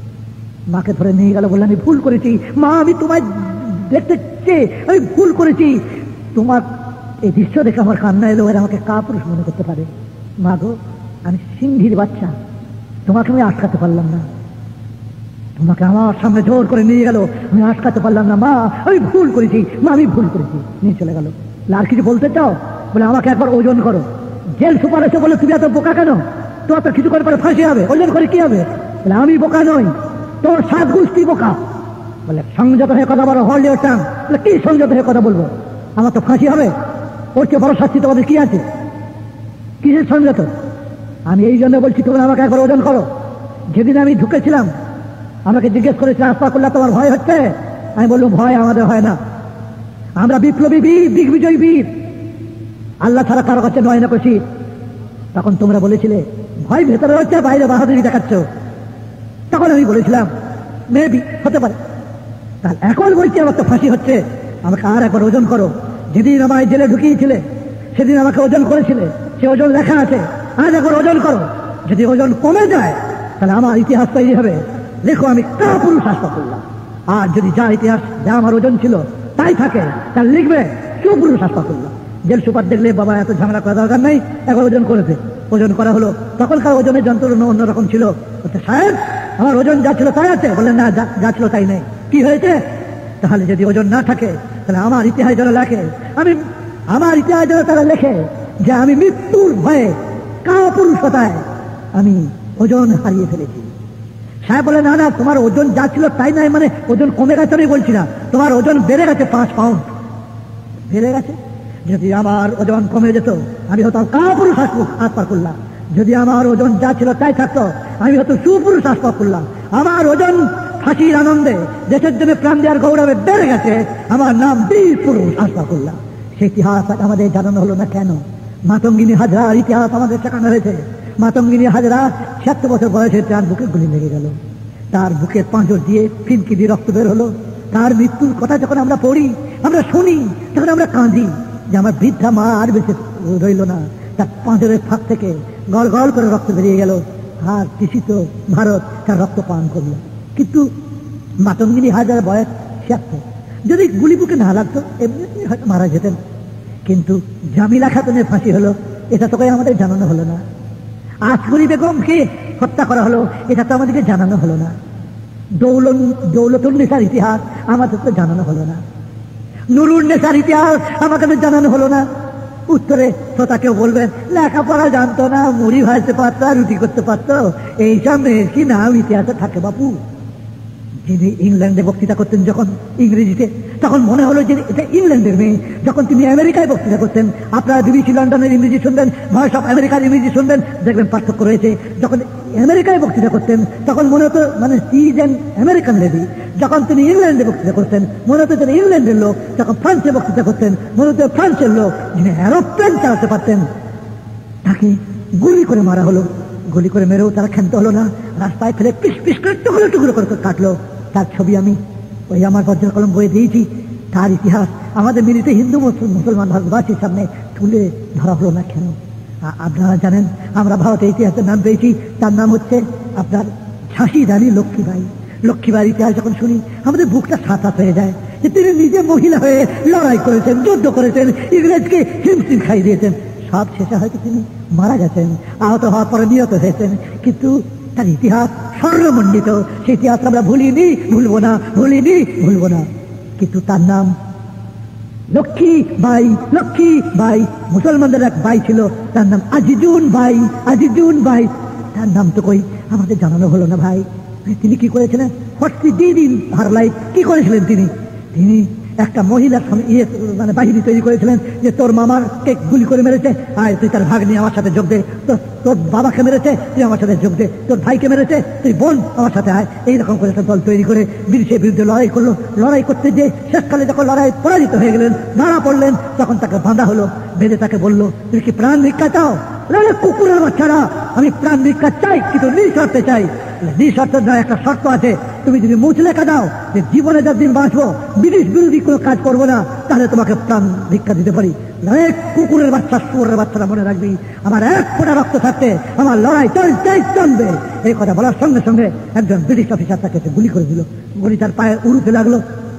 মাকে ধরে নিয়ে গেল, বললে আমি ভুল করেছি মা, আমি তোমায় দেখতে চেয়ে আমি ভুল করেছি, তোমার এই দৃশ্য দেখে আমার কান্না এলো, এরা আমাকে কা পুরুষ মনে করতে পারে। মা গো, আমি সিংহীর বাচ্চা, তোমাকে আমি আটকাতে পারলাম না, তোমাকে আমার সামনে জোর করে নিয়ে গেল, আমি আটকাতে পারলাম না, মা আমি ভুল করেছি, মা আমি ভুল করেছি, নিয়ে চলে গেল। আর কিছু বলতে চাও? বলে আমাকে একবার ওজন করো। জেল সুপার এসে বলে তুমি এত বোকা কেন, তোমার তো কিছু করে পরে ফাঁসি হবে, ওজন করে কি হবে? বলে আমি বোকা নই, তোর সাত গোষ্ঠী বোকা। বলে সংযত হয়ে কথা বলো, হল ইওর টাং। বলে কি সংযত হয়ে কথা বলবো, আমার তো ফাঁসি হবে, ওর চেয়ে বড় শাস্তি তোমাদের কি আছে? কিসের সংযত? আমি এই জন্য বলছি তোমরা আমাকে একবার ওজন করো। যেদিন আমি ঢুকেছিলাম আমাকে জিজ্ঞেস করেছে আশফাকুল্লাহ তোমার ভয় হচ্ছে? আমি বললাম ভয় আমাদের হয় না, আমরা বিপ্লবী বীর, দিগ্বিজয়ী বীর, আল্লাহ ছাড়া কারো কাছে নয় না করছি। তখন তোমরা বলেছিলে ভয় ভেতরে হচ্ছে, বাইরে বাহাদুরি দেখাচ্ছ। তখন আমি বলেছিলাম মেবি হতে পারে। তাহলে এখন বলছি আমার তো ফাঁসি হচ্ছে, আমাকে আর একবার ওজন করো। যেদিন আমায় জেলে ঢুকিয়েছিলে সেদিন আমাকে ওজন করেছিলে, সে ওজন লেখা আছে, আজ একবার ওজন করো। যদি ওজন কমে যায় তাহলে আমার ইতিহাস তৈরি হবে, দেখো আমি কা পুরুষ আশফাকুল্লাহ। আর যদি যা ইতিহাস, যা আমার ওজন ছিল তাই থাকে, তাহলে লিখবে সুপুরুষ আশফাকুল্লাহ। জেল সুপার দেখলে বাবা এত ঝামেলা করা দরকার নেই, একবার ওজন করেছে, ওজন করা হলো। তখনকার ওজনের যন্ত্রণা অন্যরকম ছিল। সাহেব আমার ওজন যা ছিল তাই আছে? বললেন না, যা ছিল তাই নেই। কি হয়েছে? তাহলে যদি ওজন না থাকে তাহলে আমার ইতিহাস যারা লেখে, আমি আমার ইতিহাস যারা তারা লেখে যে আমি মৃত্যুর ভয়ে কাপুরুষতায় আমি ওজন হারিয়ে ফেলেছি। সাহেব বলে না না, তোমার ওজন যা ছিল তাই নাই, মানে ওজন কমে গেছে আমি বলছি না, তোমার ওজন বেড়ে গেছে, পাঁচ পাউন্ড বেড়ে গেছে। যদি আমার ওজন কমে যেত আমি হতাম কাপুরুষ আশফাকুল্লাহ। যদি আমার ওজন যা ছিল তাই থাকতো আমি হতো সুপুরুষ আশফাকুল্লাহ। আমার ওজন ফাঁসির আনন্দে দেশের জন্য প্রাণ দেওয়ার গৌরবে বেড়ে গেছে, আমার নাম বীর পুরুষ আশফাকুল্লাহ। সেই ইতিহাস আমাদের জানানো হলো না কেন? মাতঙ্গিনী হাজরার ইতিহাস আমাদের শেখানো হয়েছে। মাতঙ্গিনী হাজরা ছিয়াত্তর বছর বয়সে তার বুকে গুলি লেগে গেল, তার বুকের পাঁজর দিয়ে ফিনকি দিয়ে রক্ত বের হলো। তার মৃত্যুর কথা যখন আমরা পড়ি, আমরা শুনি, তখন আমরা কাঁদি যে আমার বৃদ্ধা মা আর বেঁচে রইল না, তার পাঁজরের ফাঁক থেকে গল গল করে রক্ত বেরিয়ে গেল, আর কৃষিত ভারত তার রক্ত পান করল। কিন্তু মাতঙ্গিনী হাজার বয়স ছিয়াত্তর, যদি গুলি বুকে না লাগতো এমনি হয়তো মারা যেতেন। কিন্তু জামিলা খাতুনের ফাঁসি হলো, এটা তোকে আমাদের জানানো হলো না। আসগরি বেগমকে হত্যা করা হলো, এটা তো আমাদেরকে জানানো হলো না। দৌলত দৌলতুন্নেসার ইতিহাস আমাদের তো জানানো হলো না। নুরুন্নেসার ইতিহাস আমাকে জানানো হলো না। উত্তরে শ্রোতা কেউ বলবেন লেখাপড়া জানতো না, মুড়ি ভাজতে পারতো, রুটি করতে পারতো, এইসব মেয়ের কি নাম ইতিহাসে থাকে বাপু? যিনি ইংল্যান্ডে বক্তৃতা করতেন যখন ইংরেজিতে, তখন মনে হলো যে এটা ইংল্যান্ডের মেয়ে। যখন তিনি আমেরিকায় বক্তৃতা করতেন, আপনারা বিবিসি লন্ডনের ইংরেজি শুনবেন, ভয়েস অফ আমেরিকার ইংরেজি শুনবেন, দেখবেন পার্থক্য রয়েছে। যখন আমেরিকায় বক্তৃতা করতেন তখন মনে হতো মানে he is an American lady. যখন তিনি ইংল্যান্ডে বক্তৃতা করতেন মনে হতো তিনি ইংল্যান্ডের লোক। যখন ফ্রান্সে বক্তৃতা করতেন মনে হতো ফ্রান্সের লোক। যিনি এরোপ্লেন চালাতে পারতেন তাকে গুলি করে মারা হলো। গুলি করে মেরেও তারা ক্ষান্ত হলো না, রাস্তায় ফেলে পিস পিস করে টুকরো টুকরো করে কাটলো। তার ছবি আমি ওই আমার বজ্র কলম বইয়ে দিয়েছি। তার ইতিহাস আমাদের মিলিতে হিন্দু মুসলমান ভারতবাসীর সামনে তুলে ধরা হলো না কেন? আপনারা জানেন আমরা ভারতের ইতিহাসের নাম পেয়েছি, তার নাম হচ্ছে আপনার ঝাঁসি রানী লক্ষ্মীবাই। লক্ষ্মীবাইয়ের ইতিহাস যখন শুনি আমাদের বুকটা সাঁতার হয়ে যায় যে তিনি নিজে মহিলা হয়ে লড়াই করেছেন, যুদ্ধ করেছেন, ইংরেজকে হিমশিম খাই দিয়েছেন। সব শেষে হয়তো তিনি মারা গেছেন, আহত হওয়ার পরে নিহত হয়েছেন, কিন্তু তার ইতিহাস স্বর্ণমণ্ডিত। সেই ইতিহাস আমরা ভুলিনি, ভুলবো না, ভুলিনি, ভুলবো না। কিন্তু তার নাম লক্ষ্মী বাই। লক্ষ্মী বাই মুসলমানদের এক বাই ছিল, তার নাম আজিজুন বাই। আজিজুন বাই তার নাম তো কই আমাদের জানানো হলো না ভাই। তিনি কি করেছিলেন? ফর্টি দিন ইন হার লাইফ কি করেছিলেন তিনি? তিনি একটা মহিলার ইয়ে মানে বাহিনী তৈরি করেছিলেন যে তোর মামাকে গুলি করে মেরেছে, আয় তুই তার ভাগ নিয়ে আমার সাথে যোগ দে। তোর বাবাকে মেরেছে, তুই আমার সাথে যোগ দে। তোর ভাইকে মেরেছে, তুই বোন আমার সাথে আয়। এইরকম করে একটা দল তৈরি করে ব্রিটিশের বিরুদ্ধে লড়াই করলো। লড়াই করতে যে শেষকালে যখন লড়াই পরাজিত হয়ে গেলেন, মারা পড়লেন, তখন তাকে বাঁধা হলো। বেঁধে তাকে বললো তুমি কি প্রাণ ভিক্ষা চাও? কুকুরের বাচ্চারা, আমি প্রাণ ভিক্ষা চাই, কিন্তু নিঃশর্তে চাই। নিঃশর্তের নয়, একটা শর্ত আছে, তুমি যদি মুছ লেখা দাও যে জীবনে যতদিন বাঁচবো ব্রিটিশ বিরোধী কোনো কাজ করবো না, তাহলে তোমাকে প্রাণ ভিক্ষা দিতে পারি। এক কুকুরের বাচ্চা, শুয়োরের বাচ্চারা মনে রাখবি, আমার এক ফোঁটা রক্ত থাকতে আমার লড়াই চলতেই চলবে। এই কথা বলার সঙ্গে সঙ্গে একজন ব্রিটিশ অফিসার তাকে গুলি করে দিল। গুলি তার পায়ে উড়ুতে লাগলো।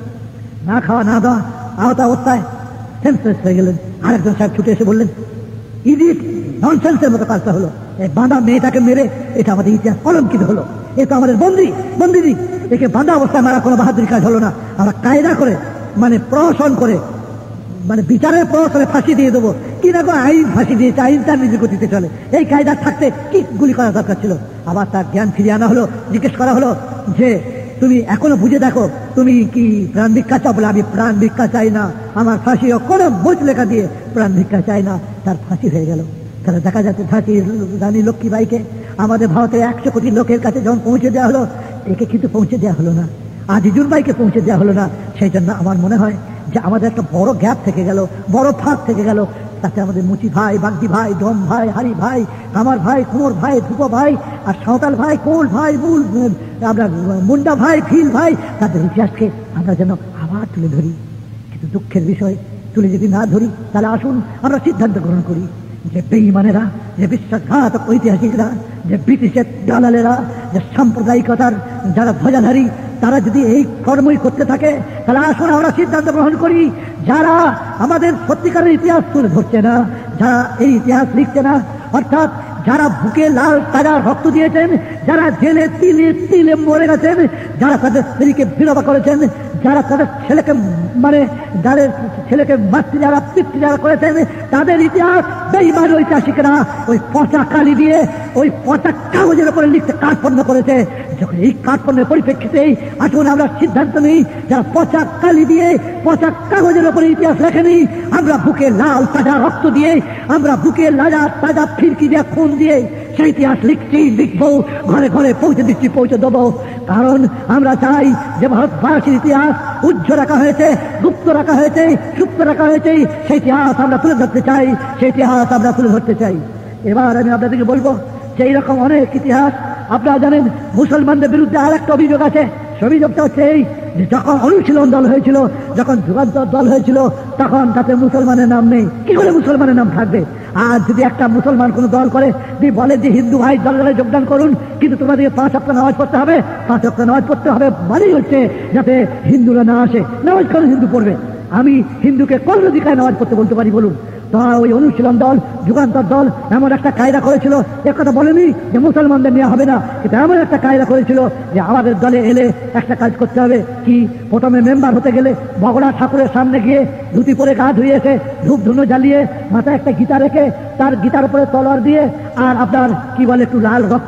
না খাওয়া না দেওয়া আহত অবস্থায় সেন্সলেস হয়ে গেলেন। আরেকজন সাহেব ছুটে এসে বললেন ইডিয়েট, ননসেন্সের মতো কাজটা হলো। এই বাঁধা মেয়েটাকে মেরে এটা আমাদের ইতিহাস কলঙ্কিত হলো। এ তো আমাদের বন্দি বন্দিদি, একে বাঁধা অবস্থায় মারা কোনো বাহাদুরি কাজ হলো না। আমরা কায়দা করে মানে প্রহসন করে মানে বিচারের প্রহসনে ফাঁসি দিয়ে দেবো কি না, আইন ফাঁসি দিয়েছে, আইন তার নিজের গতিতে চলে। এই কায়দা থাকতে কি গুলি করা দরকার ছিল? আবার তার জ্ঞান ফিরিয়ে আনা হলো। জিজ্ঞেস করা হলো যে তুমি এখনো বুঝে দেখো, তুমি কি প্রাণ ভিক্ষা চাও? বলে আমি প্রাণ ভিক্ষা চাই না, আমার ফাঁসি কোনো বুঝ লেখা দিয়ে প্রাণ ভিক্ষা চাই না। তার ফাঁসি হয়ে গেল। তাহলে দেখা যাচ্ছে ঝাঁসি রানী লক্ষ্মীবাইকে আমাদের ভারতের একশো কোটি লোকের কাছে যখন পৌঁছে দেওয়া হলো, একে কিন্তু পৌঁছে দেওয়া হলো না, আজিজুল বাইকে পৌঁছে দেওয়া হলো না। সেই জন্য আমার মনে হয় যে আমাদের একটা বড় গ্যাপ থেকে গেল, বড় ফাঁক থেকে গেল। তাতে আমাদের মুচি ভাই, বাগদি ভাই, ডোম ভাই, হারি ভাই, আমার ভাই, কুমোর ভাই, ধুপো ভাই, আর সাঁওতাল ভাই, কোল ভাই, মূল আমরা মুন্ডা ভাই, ফিল ভাই, তাদের ইতিহাসকে আমরা যেন আবার তুলে ধরি। কিন্তু দুঃখের বিষয়, তুলে যদি না ধরি তাহলে আসুন আমরা সিদ্ধান্ত গ্রহণ করি যে বেঈমানেরা, যে বিশ্বাসঘাতক ঐতিহাসিকরা, যে ব্রিটিশের দালালেরা, যে সাম্প্রদায়িকতার যারা ধ্বজাধারী, তারা যদি এই কর্মই করতে থাকে তাহলে আসুন আমরা সিদ্ধান্ত গ্রহণ করি যারা আমাদের সত্যিকারের ইতিহাস তুলে ধরছে না, যারা এই ইতিহাস লিখছে না, অর্থাৎ যারা বুকে লাল তাজা রক্ত দিয়েছেন, যারা জেলে তিলে তিলে মরে গেছেন, যারা তাদের স্ত্রীকে বিধবা করেছেন, যারা তাদের ছেলেকে মানে যাদের ছেলেকে মাতৃ যারা পিতৃ যারা করেছেন, তাদের ইতিহাস বেঈমান ঐতিহাসিকরা ওই পচা কালি দিয়ে ওই পচা কাগজের উপরে লিখতে কার্পণ্য করেছে। যখন এই কার্পণ্যের পরিপ্রেক্ষিতেই আসুন আমরা সিদ্ধান্ত নিই, যারা পচা কালি দিয়ে পচা কাগজের উপরে ইতিহাস লেখেনি, আমরা বুকে লাল তাজা রক্ত দিয়ে, আমরা বুকে লাজা তাজা ফিরকি দিয়ে খুন দিয়ে সেই ইতিহাস লিখছি, লিখবো, ঘরে ঘরে পৌঁছে দিচ্ছি, পৌঁছে দেবো। কারণ আমরা চাই যে ভারতবাসীর ইতিহাস উজ্জ্বল রাখা হয়েছে, গুপ্ত রাখা হয়েছে, সুপ্ত রাখা হয়েছে, সেই ইতিহাস আমরা তুলে ধরতে চাই, সেই ইতিহাস আমরা তুলে ধরতে চাই। এবার আমি আপনাদেরকে বলবো যে এইরকম অনেক ইতিহাস আপনারা জানেন। মুসলমানদের বিরুদ্ধে আর একটা অভিযোগ আছে। অভিযোগটা হচ্ছে এই যে যখন অনুশীলন দল হয়েছিল, যখন যুগান্তর দল হয়েছিল, তখন তাতে মুসলমানের নাম নেই। কি করে মুসলমানের নাম থাকবে? আর যদি একটা মুসলমান কোনো দল করে দিয়ে বলে যে হিন্দু ভাই দলে যোগদান করুন, কিন্তু তোমাদেরকে পাঁচ সপ্তাহ নামাজ পড়তে হবে, পাঁচ সপ্তাহ নামাজ পড়তে হবে মানেই হচ্ছে যাতে হিন্দুরা না আসে। নামাজ কেন হিন্দু পড়বে? আমি হিন্দুকে কোন অধিকার নামাজ পড়তে বলতে পারি বলুন? তো ওই অনুশীলন দল, যুগান্তর দল এমন একটা কায়দা করেছিল, এ কথা বলেনি যে মুসলমানদের নেওয়া হবে না, কিন্তু এমন একটা কায়দা করেছিল যে আমাদের দলে এলে একটা কাজ করতে হবে। কি? প্রথমে মেম্বার হতে গেলে বগড়া ঠাকুরের সামনে গিয়ে ধুতি পরে গা ধুয়ে এসে ধূপ ধুনো জ্বালিয়ে মাথায় একটা গীতা রেখে তার গীতার উপরে তলোয়ার দিয়ে আর আপনার কি বলে একটু লাল রক্ত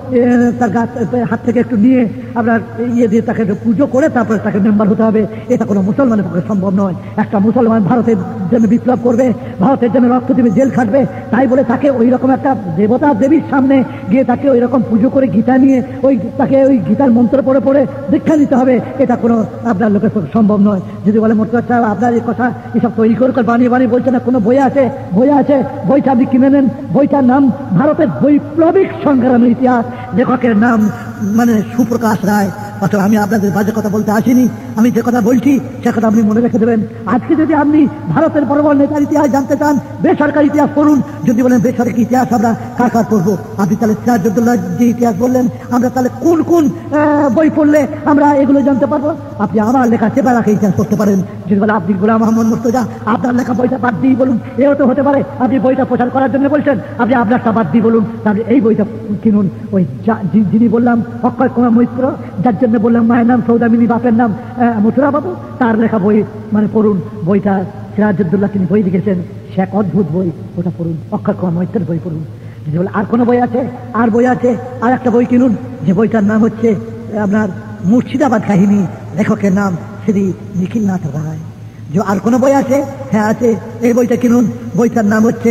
এ, তার গাছ হাত থেকে একটু নিয়ে আপনার ইয়ে দিয়ে তাকে একটু পুজো করে তারপরে তাকে মেম্বার হতে হবে, এটা কোনো মুসলমানের পক্ষে সম্ভব নয়। একটা মুসলমান ভারতের জন্য বিপ্লব করবে, ভারতের জন্য রক্ত দেবে, জেল খাটবে, তাই বলে তাকে ওই রকম একটা দেবতা দেবীর সামনে গিয়ে তাকে ওই রকম পুজো করে গীতা নিয়ে ওই তাকে ওই গীতার মন্ত্র পড়ে পড়ে দীক্ষা নিতে হবে, এটা কোনো আপনার লোকের পক্ষে সম্ভব নয়। যদি বলে মোট কথা আপনার এই কথা এসব তৈরি করে করে বানিয়ে বানিয়ে বলছে না, কোনো বই আছে, বই আছে, বইটা আপনি কিনে নেন। বইটার নাম ভারতের বৈপ্লবিক সংগ্রামের ইতিহাস, লেখকের নাম মানে সুপ্রকাশ রায়। অথবা আমি আপনাদের বাজে কথা বলতে আসিনি, আমি যে কথা বলছি সে কথা আপনি মনে রেখে দেবেন। আজকে যদি আপনি ভারতের বড় বড় নেতার ইতিহাস জানতে চান, বেসরকারি ইতিহাস পড়ুন। যদি বলেন বেসরকারি ইতিহাস আমরা কার কার পড়বো, আপনি তাহলে সিরাজউদ্দৌলার যে ইতিহাস বললেন, আমরা তাহলে কোন কোন বই পড়লে আমরা এগুলো জানতে পারবো? আপনি আমার লেখা চেপারাকে ইতিহাস পড়তে পারেন। যদি বলে আপনি গোলাম মোহাম্মদ মুর্তজা, আপনার লেখা বইটা বাদ দিয়ে বলুন, এও তো হতে পারে আপনি বইটা প্রচার করার জন্য বলছেন, আপনি আপনারটা বাদ দিয়ে বলুন, তাহলে এই বইটা কিনুন। ওই যিনি বললাম অক্ষয় কুমার মৈত্র, যার জন্য বললাম মায়ের নাম সৌদামিনী, বাপের নাম মথুরা বাবু, তার লেখা বই মানে পড়ুন। বইটা সিরাজউদ্দৌলা তিনি বই লিখেছেন, সে এক অদ্ভুত বই, ওটা পড়ুন। অক্ষয় কুমার মৈত্রের বই পড়ুন। যদি বলে আর কোনো বই আছে, আর বই আছে, আর একটা বই কিনুন, যে বইটার নাম হচ্ছে আপনার মুর্শিদাবাদ কাহিনী, লেখকের নাম শ্রী নিখিলনাথ রায়। যে আর কোনো বই আছে? হ্যাঁ আছে, এই বইটা কিনুন। বইটার নাম হচ্ছে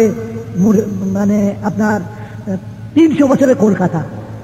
মানে আপনার তিনশো বছরের কলকাতা।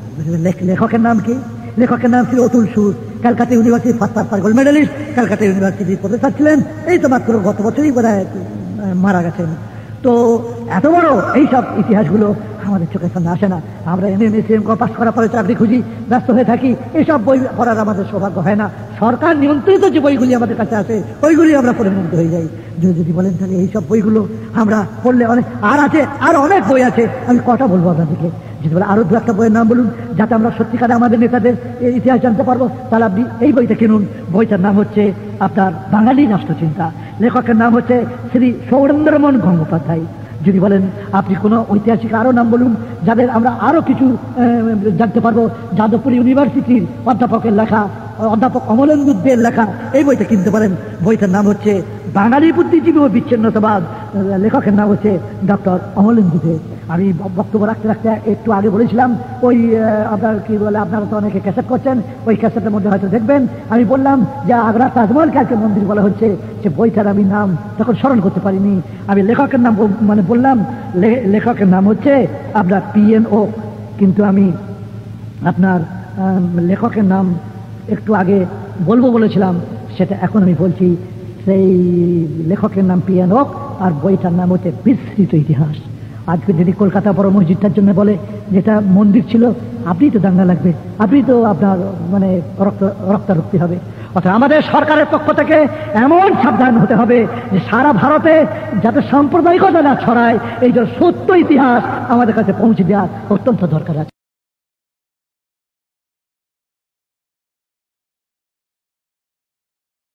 লেখকের নাম কি? লেখকের নাম ছিল Atul Sur, Calcutta university first per gold medalist, Calcutta ইউনিভার্সিটির প্রফেসর ছিলেন। এই তো মাত্র গত বছরই বোধহয় মারা গেছেন। তো এত বড় এইসব ইতিহাসগুলো আমাদের চোখের সামনে আসে না। আমরা M M S M pass করার পরে চাকরি খুঁজি, ব্যস্ত হয়ে থাকি, এইসব বই পড়ার আমাদের সৌভাগ্য হয় না। সরকার নিয়ন্ত্রিত যে বইগুলি আমাদের কাছে আসে ওইগুলি আমরা পড়ে মুগ্ধ হয়ে যাই। যদি বলেন তাহলে এইসব বইগুলো আমরা পড়লে অনেক আর আছে, আর অনেক বই আছে, আমি কটা বলবো আপনাদেরকে। যদি বলে আরো দু একটা বইয়ের নাম বলুন যাতে আমরা সত্যিকারে আমাদের নেতাদের ইতিহাস জানতে পারবো, তাহলে আপনি এই বইটা কিনুন। বইটার নাম হচ্ছে আপনার বাঙালি রাষ্ট্রচিন্তা, লেখকের নাম হচ্ছে শ্রী সৌরেন্দ্রমোহন গঙ্গোপাধ্যায়। যদি বলেন আপনি কোনো ঐতিহাসিক আরো নাম বলুন যাদের আমরা আরো কিছু জানতে পারবো, যাদবপুর ইউনিভার্সিটির অধ্যাপকের লেখা, অধ্যাপক অমলেন্দু দের লেখা এই বইটা কিনতে পারেন। বইটার নাম হচ্ছে বাঙালি বুদ্ধিজীবী ও বিচ্ছিন্নতাবাদ, লেখকের নাম হচ্ছে ডক্টর অমলেন্দু দে। আমি বক্তব্য রাখতে রাখতে একটু আগে বলেছিলাম ওই আপনার কি বলে, আপনারা তো অনেকে ক্যাসেট করছেন, ওই ক্যাসেটের মধ্যে হয়তো দেখবেন আমি বললাম যে আগ্রা তাজমহল কালকে মন্দির বলা হচ্ছে, যে বইটার আমি নাম তখন স্মরণ করতে পারিনি। আমি লেখকের নাম মানে বললাম, লেখকের নাম হচ্ছে আপনার পি এন ও, কিন্তু আমি আপনার লেখকের নাম একটু আগে বলবো বলেছিলাম, সেটা এখন আমি বলছি। সেই লেখকের নাম পি এন ওক, আর বইটার নাম হচ্ছে বিস্তৃত ইতিহাস। আজকে যদি কলকাতা বড় মসজিদটার জন্য বলে যেটা মন্দির ছিল, আপনি তো দাঙ্গা লাগবে, আপনি তো আপনার মানে রক্ত রক্তারক্তি হবে। অর্থাৎ আমাদের সরকারের পক্ষ থেকে এমন সাবধান হতে হবে যে সারা ভারতে যাতে সাম্প্রদায়িকতা না ছড়ায়, এই যে সত্য ইতিহাস আমাদের কাছে পৌঁছে দেওয়া অত্যন্ত দরকার আছে।